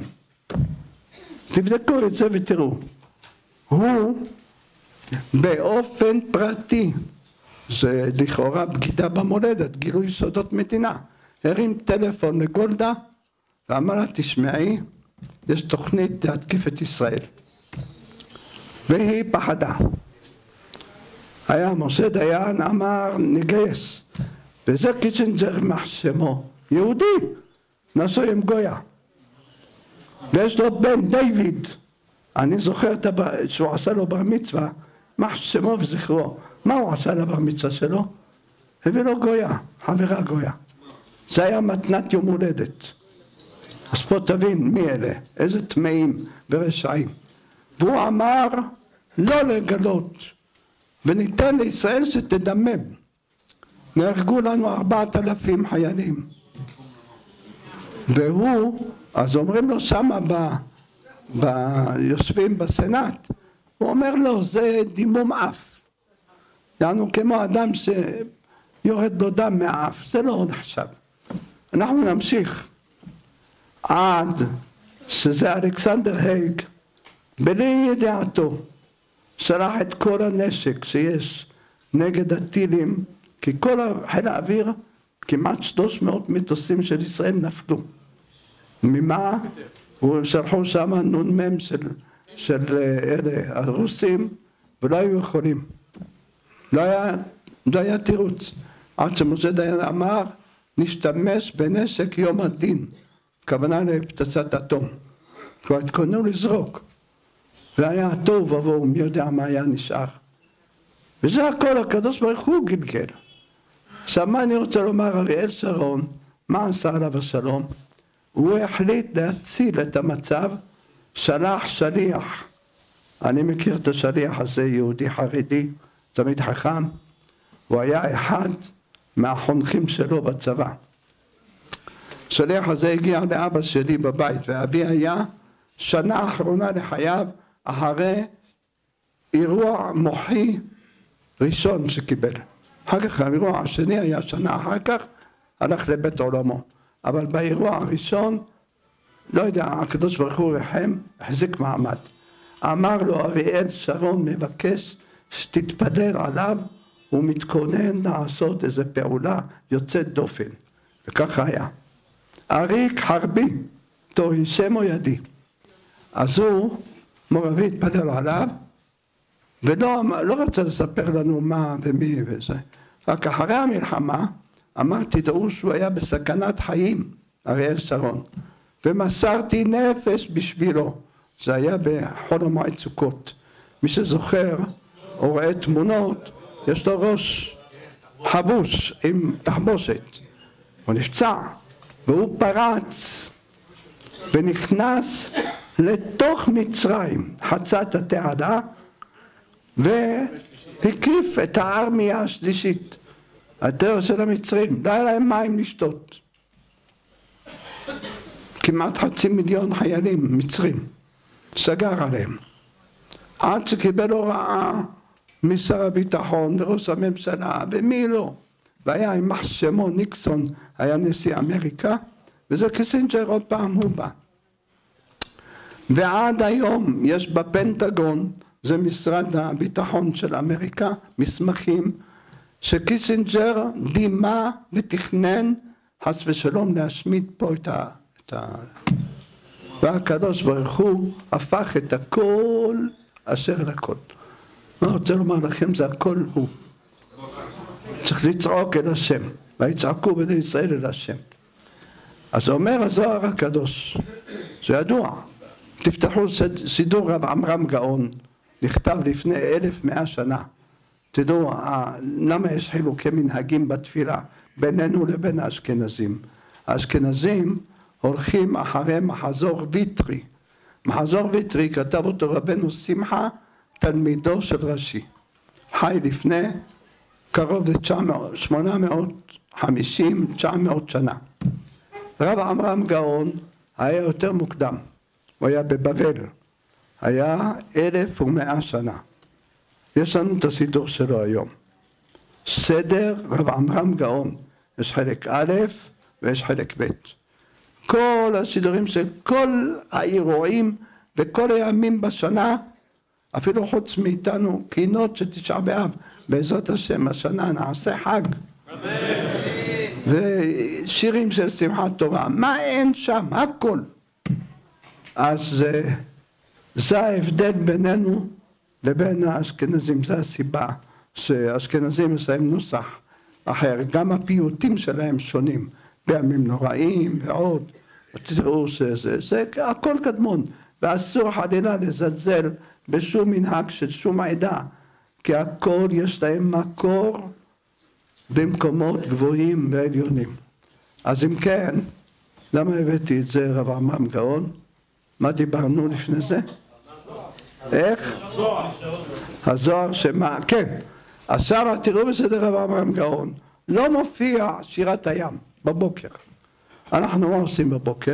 תבדקו את זה ותראו. הוא באופן פרטי, זה לכאורה בגידה במולדת, גילוי סודות מדינה, הרים טלפון לגולדה ואמר לה, תשמעי, יש תוכנית להתקיף את ישראל. והיא פחדה. היה משה דיין, אמר נגייס. וזה קיסינג'ר מחשמו, יהודי, נשוי עם גויה. ויש לו בן דיוויד. אני זוכר שהוא עשה לו בר מצווה, מחשמו וזכרו. מה הוא עשה לבר מצווה שלו? הביא לו גויה, חברה גויה. זה היה מתנת יום הולדת. אז פה תבין מי אלה, איזה טמאים ורשעים. והוא אמר לא לגלות, וניתן לישראל שתדמם. נהרגו לנו ארבעת אלפים חיילים. והוא, אז אומרים לו שמה ב, ב, יושבים בסנאט, הוא אומר לו זה דימום אף. יענו כמו אדם שיורד לו דם מהאף, זה לא עוד עכשיו. אנחנו נמשיך. עד שזה אלכסנדר הייג, בלי ידיעתו, שלח את כל הנשק שיש נגד הטילים, כי כל חיל האוויר, כמעט שלוש מאות מטוסים של ישראל נפלו. ממה? הוא שלחו שם נ"מ של, של אלה, הרוסים, ולא היו יכולים. לא היה, לא היה תירוץ. עד שמשה דיין אמר, נשתמש בנשק יום הדין. כוונה לפצצת אטום. כבר התכוננו לזרוק. והיה טוב ובואו, מי יודע מה היה נשאר. וזה הכל הקדוש ברוך הוא גלגל. עכשיו מה אני רוצה לומר, אריאל שרון, מה עשה עליו השלום? הוא החליט להציל את המצב, שלח שליח. אני מכיר את השליח הזה, יהודי חרדי, תמיד חכם. הוא היה אחד מהחונכים שלו בצבא. השליח הזה הגיע לאבא שלי בבית, ואבי היה שנה אחרונה לחייו אחרי אירוע מוחי ראשון שקיבל. אחר כך האירוע השני היה שנה אחר כך, הלך לבית עולמו. אבל באירוע הראשון, לא יודע, הקדוש ברוך הוא רחם, החזיק מעמד. אמר לו אריאל שרון מבקש שתתפלל עליו, הוא מתכונן לעשות איזו פעולה יוצאת דופן. וככה היה. אריק חרבי, תוהי שמו ידי. אז הוא, מורבי התפלל עליו, ולא לא רצה לספר לנו מה ומי וזה. רק אחרי המלחמה, אמרתי, תראו שהוא היה בסכנת חיים, אריאל שרון, ומסרתי נפש בשבילו. זה היה בחול המועד סוכות. מי שזוכר, או רואה תמונות, יש לו ראש חבוש עם תחבושת. הוא נפצע, והוא פרץ, ונכנס לתוך מצרים, חצה את התעלה, והקיף את הארמיה השלישית, הדרך של המצרים. לא היה להם מים לשתות. כמעט חצי מיליון חיילים מצרים, סגר עליהם. עד שקיבל הוראה משר הביטחון וראש הממשלה ומי לא. והיה יימח שמו ניקסון, היה נשיא אמריקה, וזה קיסינג'ר עוד פעם הוא בא. ועד היום יש בפנטגון, זה משרד הביטחון של אמריקה, מסמכים שקיסינג'ר דימה ותכנן חס ושלום להשמיד פה את ה... את ה... והקדוש ברוך הוא הפך את הכל אשר לכל. מה רוצה לומר לכם? זה הכל הוא. צריך לצעוק אל השם, ויצעקו בני ישראל אל השם. אז אומר הזוהר הקדוש, זה ידוע, תפתחו סידור רב עמרם גאון, נכתב לפני אלף מאה שנה. תדעו, למה יש חילוקי מנהגים בתפילה בינינו לבין האשכנזים? האשכנזים הולכים אחרי מחזור ויטרי. מחזור ויטרי כתב אותו רבנו שמחה, תלמידו של רש"י. חי לפני קרוב ל-שמונה מאות וחמישים תשע מאות שנה. רב עמרם גאון היה יותר מוקדם. הוא היה בבבל. היה אלף ומאה שנה. יש לנו את הסידור שלו היום. סדר רב עמרם גאון. יש חלק א' ויש חלק ב'. כל הסידורים של כל האירועים וכל הימים בשנה, אפילו חוץ מאיתנו, קינות של תשעה באב, בעזרת השם השנה נעשה חג. אמן. ושירים של שמחת תורה, מה אין שם? הכל. אז זה ההבדל בינינו לבין האשכנזים, זה הסיבה שהאשכנזים מסיים נוסח אחר, גם הפיוטים שלהם שונים, בימים נוראים ועוד, תראו שזה, זה הכל קדמון, ואסור חלילה לזלזל בשום מנהג של שום עדה, כי הכל יש להם מקור במקומות גבוהים ועליונים. אז אם כן, למה הבאתי את זה רב עמרם גאון? מה דיברנו לפני זה? איך? הזוהר שמה? כן. עכשיו תראו בסדר רב עמרם גאון, לא מופיע שירת הים בבוקר. אנחנו מה עושים בבוקר?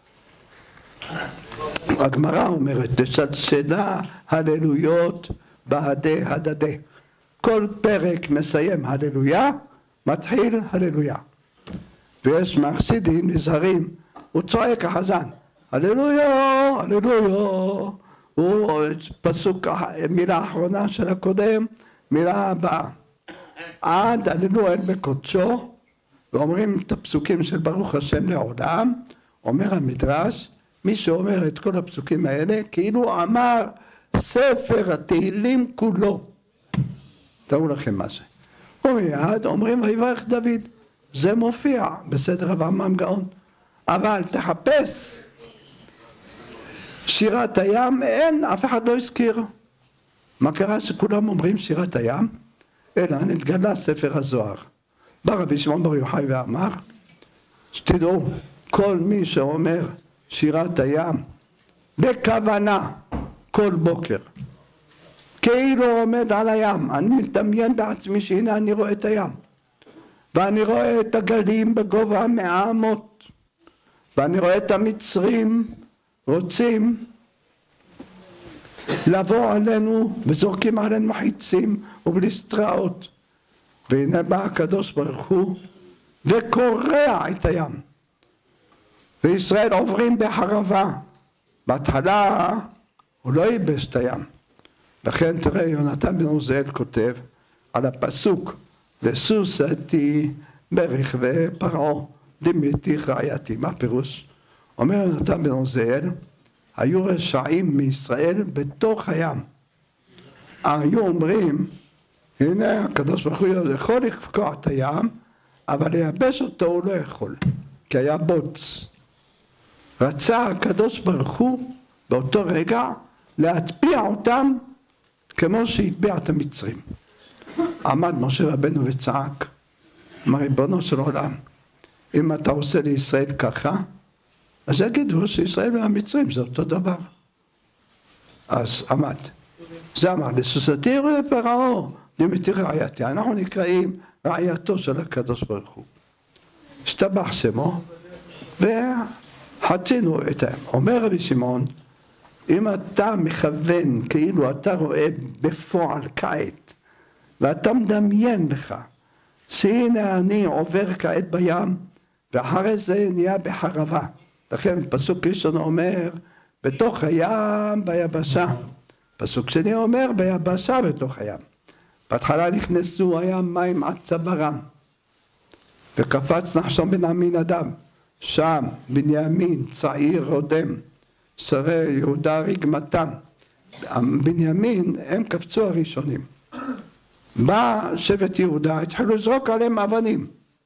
הגמרא אומרת, תשלשלה הללויות בהדי הדדי. כל פרק מסיים הללויה, מתחיל הללויה. ויש מחסידים נזהרים, הוא צועק החזן, הללויה, הללויה. הוא פסוק, מילה האחרונה של הקודם, מילה הבאה. עד הללו אל בקודשו, ואומרים את הפסוקים של ברוך השם לעולם, אומר המדרש, מי שאומר את כל הפסוקים האלה, כאילו אמר ספר התהילים כולו. תראו לכם מה זה. ומיד אומרים ויברך דוד, זה מופיע בסדר רב עמרם גאון. אבל תחפש שירת הים, אין, אף אחד לא הזכיר. מה קרה שכולם אומרים שירת הים? אלא נתגלה ספר הזוהר. בא רבי שמעון בר יוחאי ואמר, שתדעו, כל מי שאומר שירת הים בכוונה כל בוקר, כאילו עומד על הים, אני מדמיין בעצמי שהנה אני רואה את הים, ואני רואה את הגלים בגובה מאה אמות, ואני רואה את המצרים רוצים לבוא עלינו וזורקים עלינו חיצים ובליסטראות, והנה בא הקדוש ברוך הוא וקורע את הים, וישראל עוברים בחרבה. בהתחלה הוא לא ייבש את הים. לכן תראה, יונתן בן עוזיאל כותב על הפסוק לסוסתי ברכבי פרעה דמיתי רעייתי. מה פירוש? אומר יונתן בן עוזיאל, היו רשעים מישראל בתוך הים. היו אומרים, הנה הקדוש ברוך הוא יכול לפקוע את הים, אבל לייבש אותו הוא לא יכול, כי היה בוץ. רצה הקדוש ברוך הוא באותו רגע להטביע אותם כמו שהטביע את המצרים. עמד משה רבנו וצעק, אמר ריבונו של עולם, אם אתה עושה לישראל ככה, אז יגידו שישראל והמצרים זה אותו דבר. אז עמד. זה אמר, לסוסתי פרעה דמיתי רעייתי. אנחנו נקראים רעייתו של הקדוש ברוך הוא. השתבח שמו וחצינו את הים. אומר רבי שמעון, אם אתה מכוון כאילו אתה רואה בפועל כעת, ואתה מדמיין לך שהנה אני עובר כעת בים, ואחרי זה נהיה בחרבה. לכן פסוק ראשון אומר בתוך הים ביבשה, פסוק שני אומר ביבשה בתוך הים. בהתחלה נכנסו הים מים עד צווארם, וקפץ נחשון בן עמינדב, שם בנימין צעיר רודם, שרי יהודה רגמתם. בנימין הם קפצו הראשונים. בא שבט יהודה, התחילו לזרוק עליהם אבנים.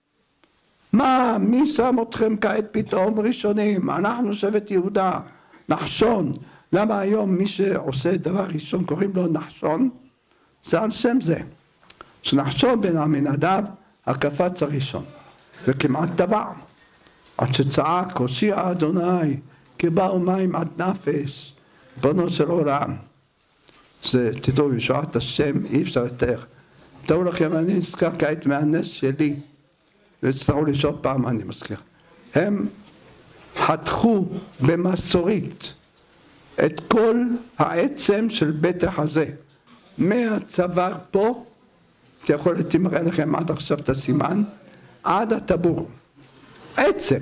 מה, מי שם אתכם כעת פתאום ראשונים? אנחנו שבט יהודה, נחשון. למה היום מי שעושה דבר ראשון קוראים לו נחשון? זה על שם זה. שנחשון בן עמינדב הקפץ הראשון, וכמעט טבע, עד שצעק הושיע אדוני כי באו מים עד נפש, ריבונו של עולם. זה תדעו, ישועת השם אי אפשר לתאר. תראו לכם, אני נזכר כעת מהנס שלי, וצטעו לשאול פעם, אני מזכיר. הם חתכו במסורית את כל העצם של בית החזה, מהצוואר פה, אתה יכול לתמראה לכם עד עכשיו את הסימן, עד הטבור. עצם.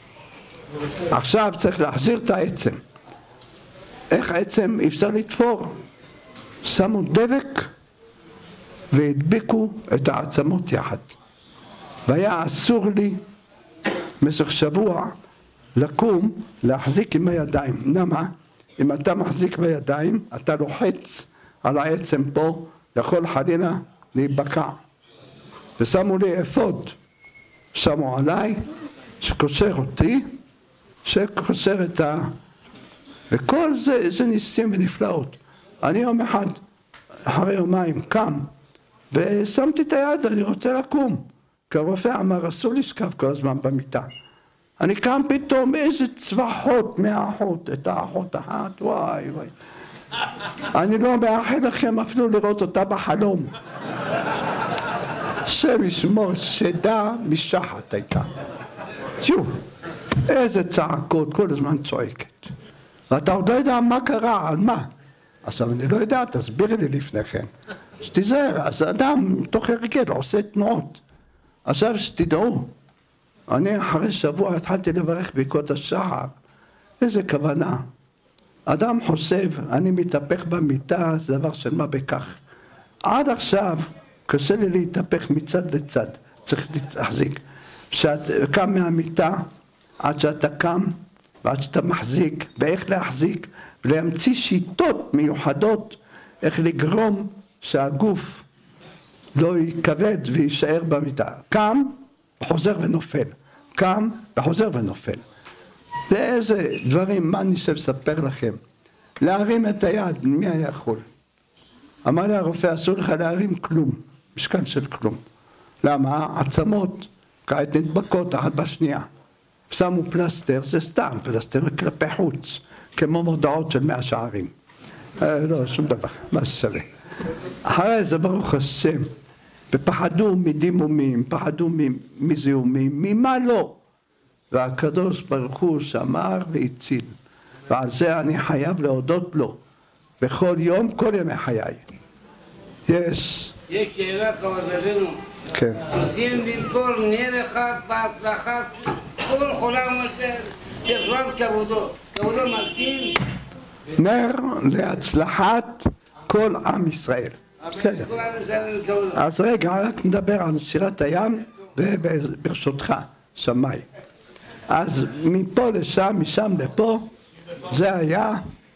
עכשיו צריך להחזיר את העצם. איך עצם? אי אפשר לתפור. שמו דבק והדביקו את העצמות יחד. והיה אסור לי במשך שבוע לקום להחזיק עם הידיים. למה? אם אתה מחזיק בידיים, אתה לוחץ על העצם פה, יכול חלילה להיבקע. ושמו לי אפוד, שמו עליי, שקושר אותי, שקושר את ה... וכל זה, זה ניסים ונפלאות. אני יום אחד, אחרי יומיים, קם, ושמתי את היד, אני רוצה לקום. כי הרופא אמר, אסור לשכב כל הזמן במיטה. אני קם פתאום, איזה צווחות מהאחות, את האחות אחת, וואי וואי. אני לא מאחל לכם אפילו לראות אותה בחלום. שם ישמור, שדה משחת הייתה. תראו, איזה צעקות, כל הזמן צועקת. ואתה עוד לא יודע מה קרה, על מה. עכשיו אני לא יודע, תסביר לי לפני כן. שתיזהר, אז אדם תוך הרגל עושה תנועות. עכשיו שתדעו, אני אחרי שבוע התחלתי לברך ברכות השחר. איזה כוונה. אדם חושב, אני מתהפך במיטה, זה דבר של מה בכך. עד עכשיו קשה לי להתהפך מצד לצד, צריך להחזיק. כשאתה קם מהמיטה, עד שאתה קם, ועד שאתה מחזיק, ואיך להחזיק, ולהמציא שיטות מיוחדות, איך לגרום שהגוף לא יכבד ויישאר במיטה. קם, חוזר ונופל. קם, וחוזר ונופל. ואיזה דברים, מה אני רוצה לספר לכם? להרים את היד, מי היה יכול? אמר לי הרופא, אסור לך להרים כלום, משקל של כלום. למה? עצמות, כעת נדבקות אחת בשנייה. שמו פלסטר, זה סתם פלסטר כלפי חוץ, כמו מודעות של מאה שערים. אה, לא, שום דבר, מה זה שווה. אחרי זה ברוך השם, ופחדו מדימומים, פחדו מזיהומים, ממה לא? והקדוש ברוך הוא שמר והציל. ועל זה אני חייב להודות לו בכל יום, כל ימי חיי. יש. יש שאלה כבוד אבינו. כן. רוצים למכור נר אחד בהצלחת כל חולם אשר שכבר כבודו. כבודו מסכים? נר להצלחת כל עם ישראל. בסדר. כל עם ישראל כבודו. אז רגע, רק נדבר על שירת הים, וברשותך, שמאי. אז מפה לשם, משם לפה, זה היה,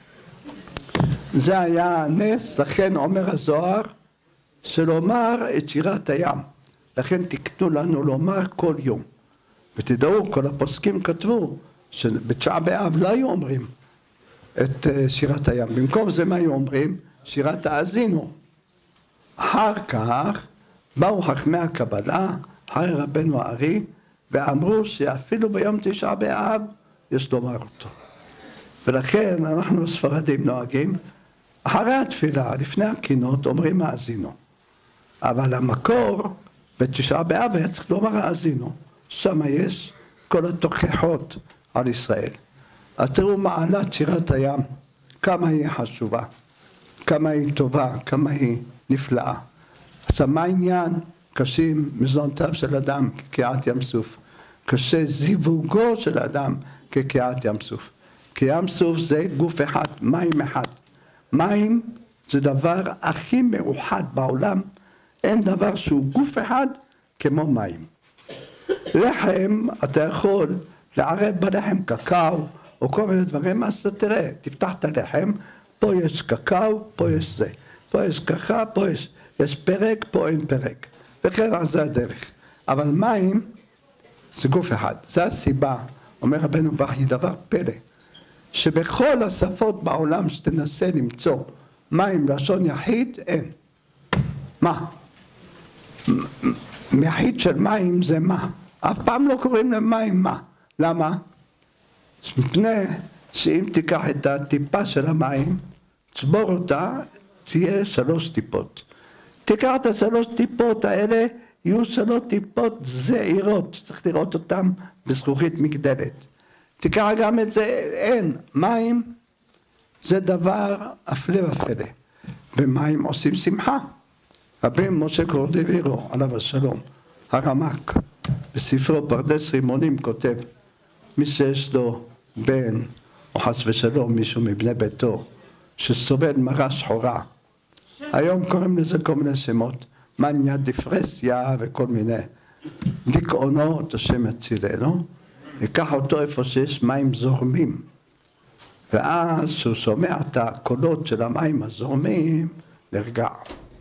זה היה נס, לכן אומר הזוהר, שלומר את שירת הים. לכן תקנו לנו לומר כל יום. ותדעו, כל הפוסקים כתבו, שבתשעה באב לא היו אומרים את שירת הים. במקום זה מה היו אומרים? שירת האזינו. אחר כך באו חכמי הקבלה, אחרי רבנו הארי, ואמרו שאפילו ביום תשעה באב יש לומר אותו. ולכן אנחנו הספרדים נוהגים, אחרי התפילה, לפני הקינות, אומרים האזינו. אבל המקור בתשעה באב היה צריך לומר האזינו. שם יש כל התוכחות על ישראל. אז תראו מעלת שירת הים, כמה היא חשובה, כמה היא טובה, כמה היא נפלאה. אז מה העניין? קשים מזונותיו של אדם כקריעת ים סוף. קשה זיווגו של אדם כקריעת ים סוף. כי ים סוף זה גוף אחד, מים אחד. מים זה דבר הכי מאוחד בעולם. אין דבר שהוא גוף אחד כמו מים. לחם, אתה יכול לערב בלחם קקאו או כל מיני דברים, אז תראה, תפתח את הלחם, פה יש קקאו, פה יש זה. פה יש ככה, פה יש, יש פרק, פה אין פרק. וכן על זה הדרך. אבל מים זה גוף אחד. זו הסיבה, אומר רבנו בכי, דבר פלא, שבכל השפות בעולם שתנסה למצוא מים לשון יחיד, אין. מה? יחיד של מים זה מה? אף פעם לא קוראים למים מה? למה? מפני שאם תיקח את הטיפה של המים, צבור אותה, תהיה שלוש טיפות. תיקח את השלוש טיפות האלה, יהיו שלוש טיפות זעירות, צריך לראות אותן בזכוכית מגדלת. תיקח גם את זה, אין, מים זה דבר הפלא ופלא. במים עושים שמחה. רבי משה קורדווירו, עליו השלום, הרמ"ק, בספרו פרדס רימונים כותב, מי שיש לו בן, או חס ושלום מישהו מבני ביתו, שסובל מרה שחורה, היום קוראים לזה כל מיני שמות, מניה דיפרסיה וכל מיני דיכאונות, השם יצילנו, ייקח אותו איפה שיש מים זורמים, ואז שהוא שומע את הקולות של המים הזורמים, נרגע.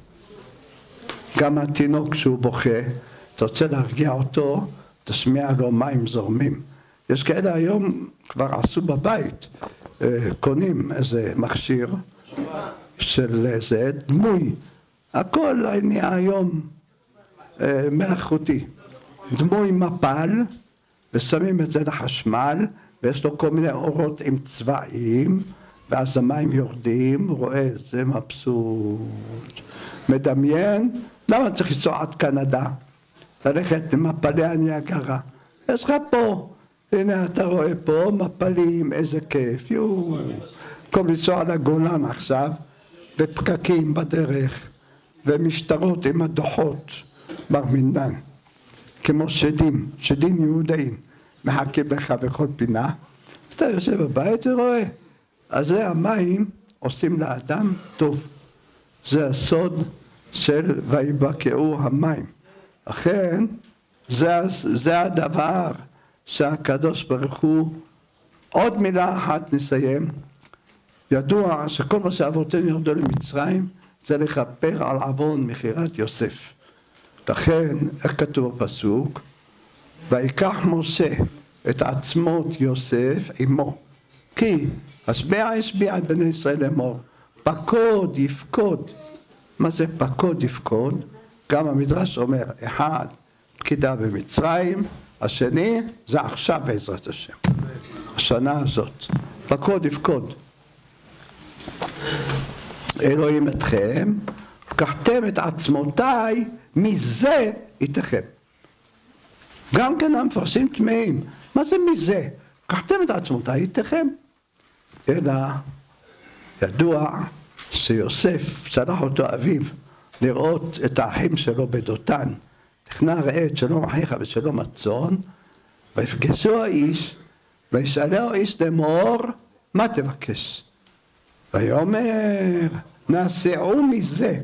גם התינוק שהוא בוכה, אתה רוצה להרגיע אותו, תשמיע לו מים זורמים. יש כאלה היום כבר עשו בבית, קונים איזה מכשיר של איזה דמוי, הכל נהיה היום מלאכותי. דמוי מפל, ושמים את זה לחשמל, ויש לו כל מיני אורות עם צבעים, ואז המים יורדים, רואה, זה מבסוט. מדמיין, למה צריך לנסוע עד קנדה? ללכת למפלי הניאגרה. יש לך פה, הנה אתה רואה פה, מפלים, איזה כיף, יואו. במקום לנסוע לגולן עכשיו, ופקקים בדרך, ומשטרות עם הדוחות, בר מינן, כמו שדים, שדים יהודאים, מחכים לך בכל פינה, אתה יושב בבית ורואה. אז זה המים עושים לאדם טוב. זה הסוד של ויבקעו המים. לכן זה, זה הדבר שהקדוש ברוך הוא, עוד מילה אחת נסיים, ידוע שכל מה שאבותינו ירדו למצרים זה לכפר על עוון מכירת יוסף. לכן, איך כתוב בפסוק? ויקח משה את עצמות יוסף עמו, כי השביע השביע את בני ישראל לאמור, פקוד יפקוד. מה זה פקוד יפקוד? גם המדרש אומר, אחד פקידה במצרים, השני זה עכשיו בעזרת השם, השנה הזאת, פקוד יפקוד. אלוהים אתכם, לקחתם את עצמותיי, מזה איתכם. גם כן המפרשים טמאים, מה זה מזה? קחתם את עצמותיי איתכם. אלא ידוע שיוסף שלח אותו אביו לראות את האחים שלו בדותן. נכנע ראה את שלום אחיך ושלום הצאן, ויפגשו האיש, וישאלהו איש לאמור, מה תבקש? ויאמר, נעשעו מזה.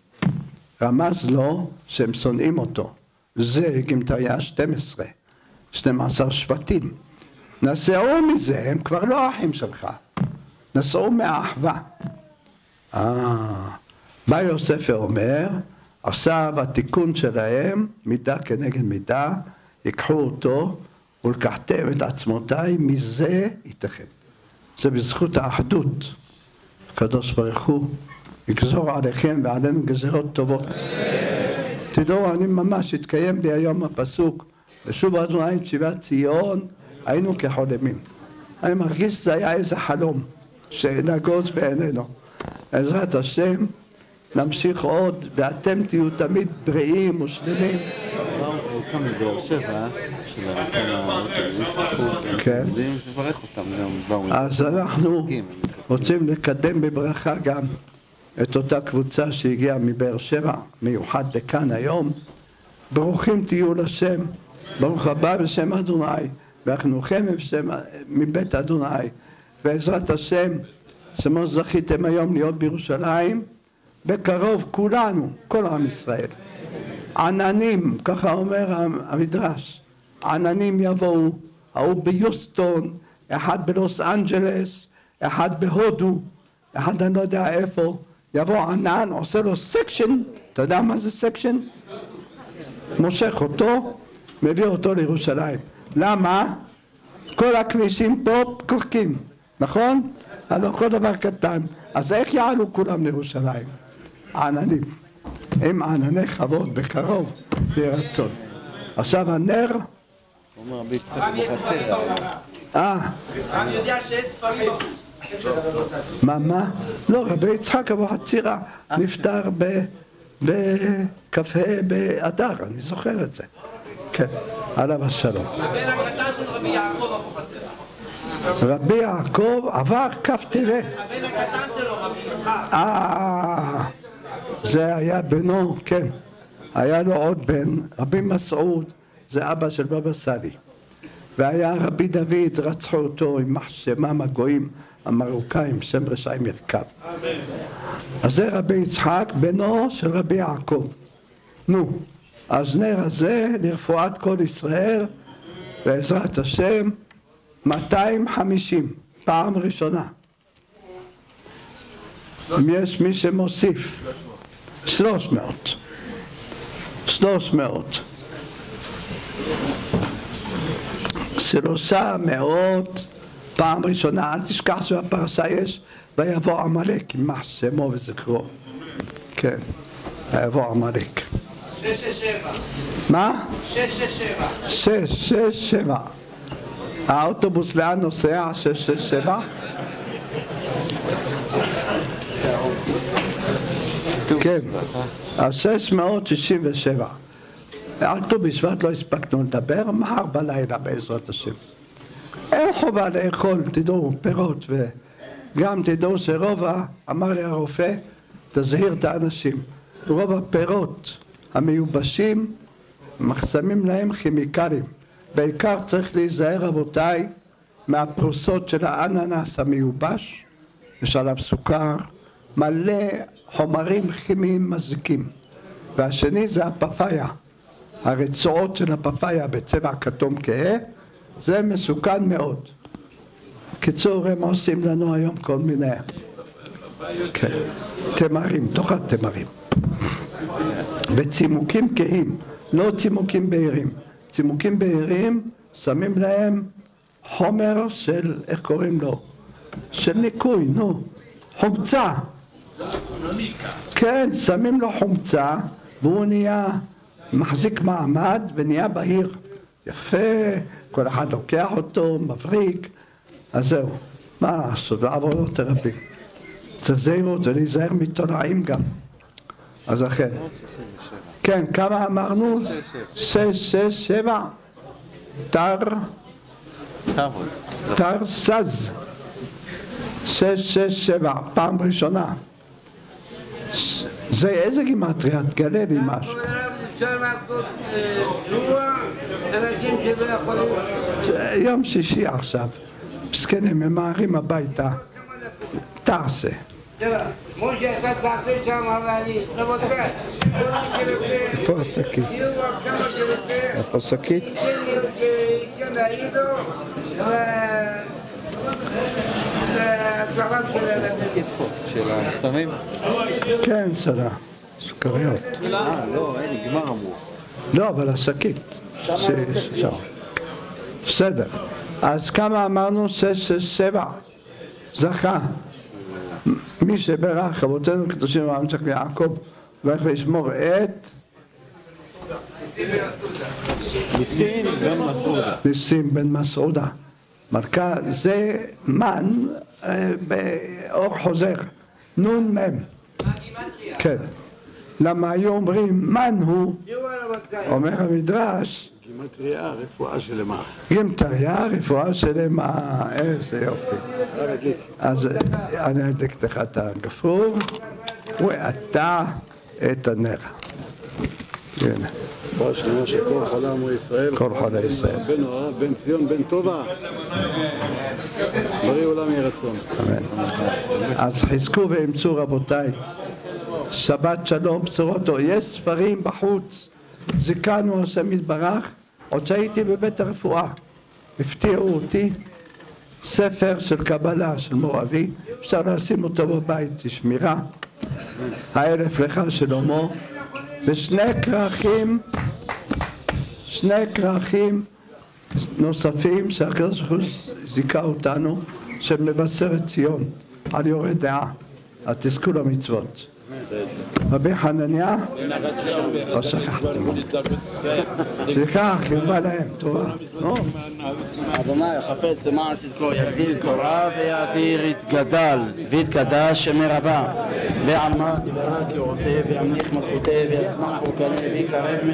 רמז לו שהם שונאים אותו. זה גמטריה שתים עשרה, שנים עשר שבטים. נעשעו מזה, הם כבר לא אחים שלך. נסעו מהאחווה. אה, בא יוסף ואומר, עכשיו התיקון שלהם, מידה כנגד מידה, ייקחו אותו ולקחתם את עצמותיי מזה איתכם. זה בזכות האחדות. הקדוש ברוך הוא יגזור עליכם ועלינו גזרות טובות. תדעו, אני ממש התקיים לי היום הפסוק, ושוב אדוני את שיבת ציון, היינו כחולמים. אני מרגיש שזה היה איזה חלום שנגוז בעינינו. בעזרת השם נמשיך עוד, ואתם תהיו תמיד בריאים ושלמים. באו קבוצה מבאר שבע של כמה אוטובוס, כן. יודעים לברך אותם גם. אז אנחנו רוצים לקדם בברכה גם את אותה קבוצה שהגיעה מבאר שבע, מיוחד לכאן היום. ברוכים תהיו לשם, ברוך הבא בשם אדוני, והחנוכם מבית אדוני. בעזרת השם, כמו זכיתם היום להיות בירושלים, בקרוב כולנו, כל עם ישראל. עננים, ככה אומר המדרש, עננים יבואו, ההוא ביוסטון, אחד בלוס אנג'לס, אחד בהודו, אחד אני לא יודע איפה, יבוא ענן, עושה לו סקשן, אתה יודע מה זה סקשן? מושך אותו, מביא אותו לירושלים. למה? כל הכבישים פה פקוקים, נכון? הלוא כל דבר קטן. אז איך יעלו כולם לירושלים? עננים. עם ענני כבוד בקרוב, ברצון. עכשיו הנר... אומר רבי יצחק רב יש ספרים בחוץ. אה. רב יודע שיש ספרים בחוץ. מה, מה? לא, רבי יצחק אבוחצירא נפטר בכ"ה באדר, אני זוכר את זה. כן, עליו השלום. הבן הקטן של רבי יעקב אבוחצירא. רבי יעקב עבר כף תראה. הבן הקטן שלו, רבי יצחק. אה, זה היה בנו, כן. היה לו עוד בן, רבי מסעוד, זה אבא של בבא סאלי. והיה רבי דוד, רצחו אותו עם מחשמם הגויים המרוקאים, שם רשעים ירכב. אז זה רבי יצחק, בנו של רבי יעקב. נו, אז נר הזה לרפואת כל ישראל, בעזרת השם, מאתיים וחמישים, פעם ראשונה. אם יש מי שמוסיף, שלוש מאות. שלוש מאות. שלושה מאות, פעם ראשונה, אל תשכח שבפרשה יש, ויבוא עמלק, יימח שמו וזכרו. כן, ויבוא עמלק. שש שש שבע. מה? שש שש שבע. שש שש שבע. האוטובוס לאן נוסע? שש שש שבע? כן, אז שש מאות שישים ושבע. על ט"ו בשבט לא הספקנו לדבר, מחר בלילה בעזרת השם. אין חובה לאכול, תדעו, פירות, וגם תדעו שרוב, אמר לי הרופא, תזהיר את האנשים, רוב הפירות המיובשים מחסמים להם כימיקלים. בעיקר צריך להיזהר רבותיי מהפרוסות של האננס המיובש, יש עליו סוכר, מלא חומרים כימיים מזיקים. והשני זה הפפאיה, הרצועות של הפפאיה בצבע כתום כהה, זה מסוכן מאוד. קיצור, הם עושים לנו היום כל מיני כן. תמרים, תאכל תמרים. וצימוקים כהים, לא צימוקים בהירים. צימוקים בהירים שמים להם חומר של, איך קוראים לו? של ניקוי, נו, חומצה. כן, שמים לו חומצה והוא נהיה, מחזיק מעמד ונהיה בהיר. יפה, כל אחד לוקח אותו, מבריק, אז זהו. מה לעשות, בעבודות רבים. צריך זהירות, זה להיזהר מתולעים גם. אז אכן. כן, כמה אמרנו? שש, שש, שבע. תר, תעבוד. תרסז. שש, שש, שבע, פעם ראשונה. זה איזה גימטריה? תגלה לי משהו. אפשר לעשות שבוע, אנשים שלא יכולים. יום שישי עכשיו. מסכנים, ממהרים הביתה. תעשה. תראה, משה, אתה תעשה שם, אבל אני, רבותיי, איפה השקית? איפה השקית? כן, להעידו, והצלחת של הסמים? כן, שלה. סוכריות. אה, לא, אין, נגמר אמרו. לא, אבל השקית. שם. בסדר. אז כמה אמרנו? שש, שש, שבע. זכה. מי שברך אבותינו קדושים והמשך ליעקב ואיך וישמור את ניסים בן מסעודה. ניסים בן מסעודה. מלכה זה מן באור חוזר. נון מם. כן. למה היו אומרים מן הוא, אומר המדרש, גימטריה, רפואה שלמה. גימטריה, רפואה שלמה, איזה יופי. אז אני אדליק לך את הגפרור, ואתה את הנר. הנה. רפואה שלמה של כל חולי עמו ישראל. כל חולי ישראל. בן אורה, בן ציון, בן טובה. בריא עולם יהיה רצון. אמן. אז חזקו ואמצו רבותיי. שבת שלום, בשורות טובות. יש ספרים בחוץ. זיכנו השם יתברך. עוד שהייתי בבית הרפואה. הפתיעו אותי. ספר של קבלה של מור אבי. אפשר לשים אותו בבית לשמירה. האלף לך שלמה. ושני כרכים, שני כרכים נוספים שהקדוש ברוך הוא זיכה אותנו, של מבשרת ציון על יורד דעה. אז תזכו למצוות. רבי חנניה, לא שכחתם. סליחה, חיבה להם, תורה. אדוני החפץ למען צדקו יגדיל תורה ויאדיר יתגדל ויתקדש שמרבה ועל מה דברה כי עוטה וימליך מלכותה ויצמח פורקנה ויקרב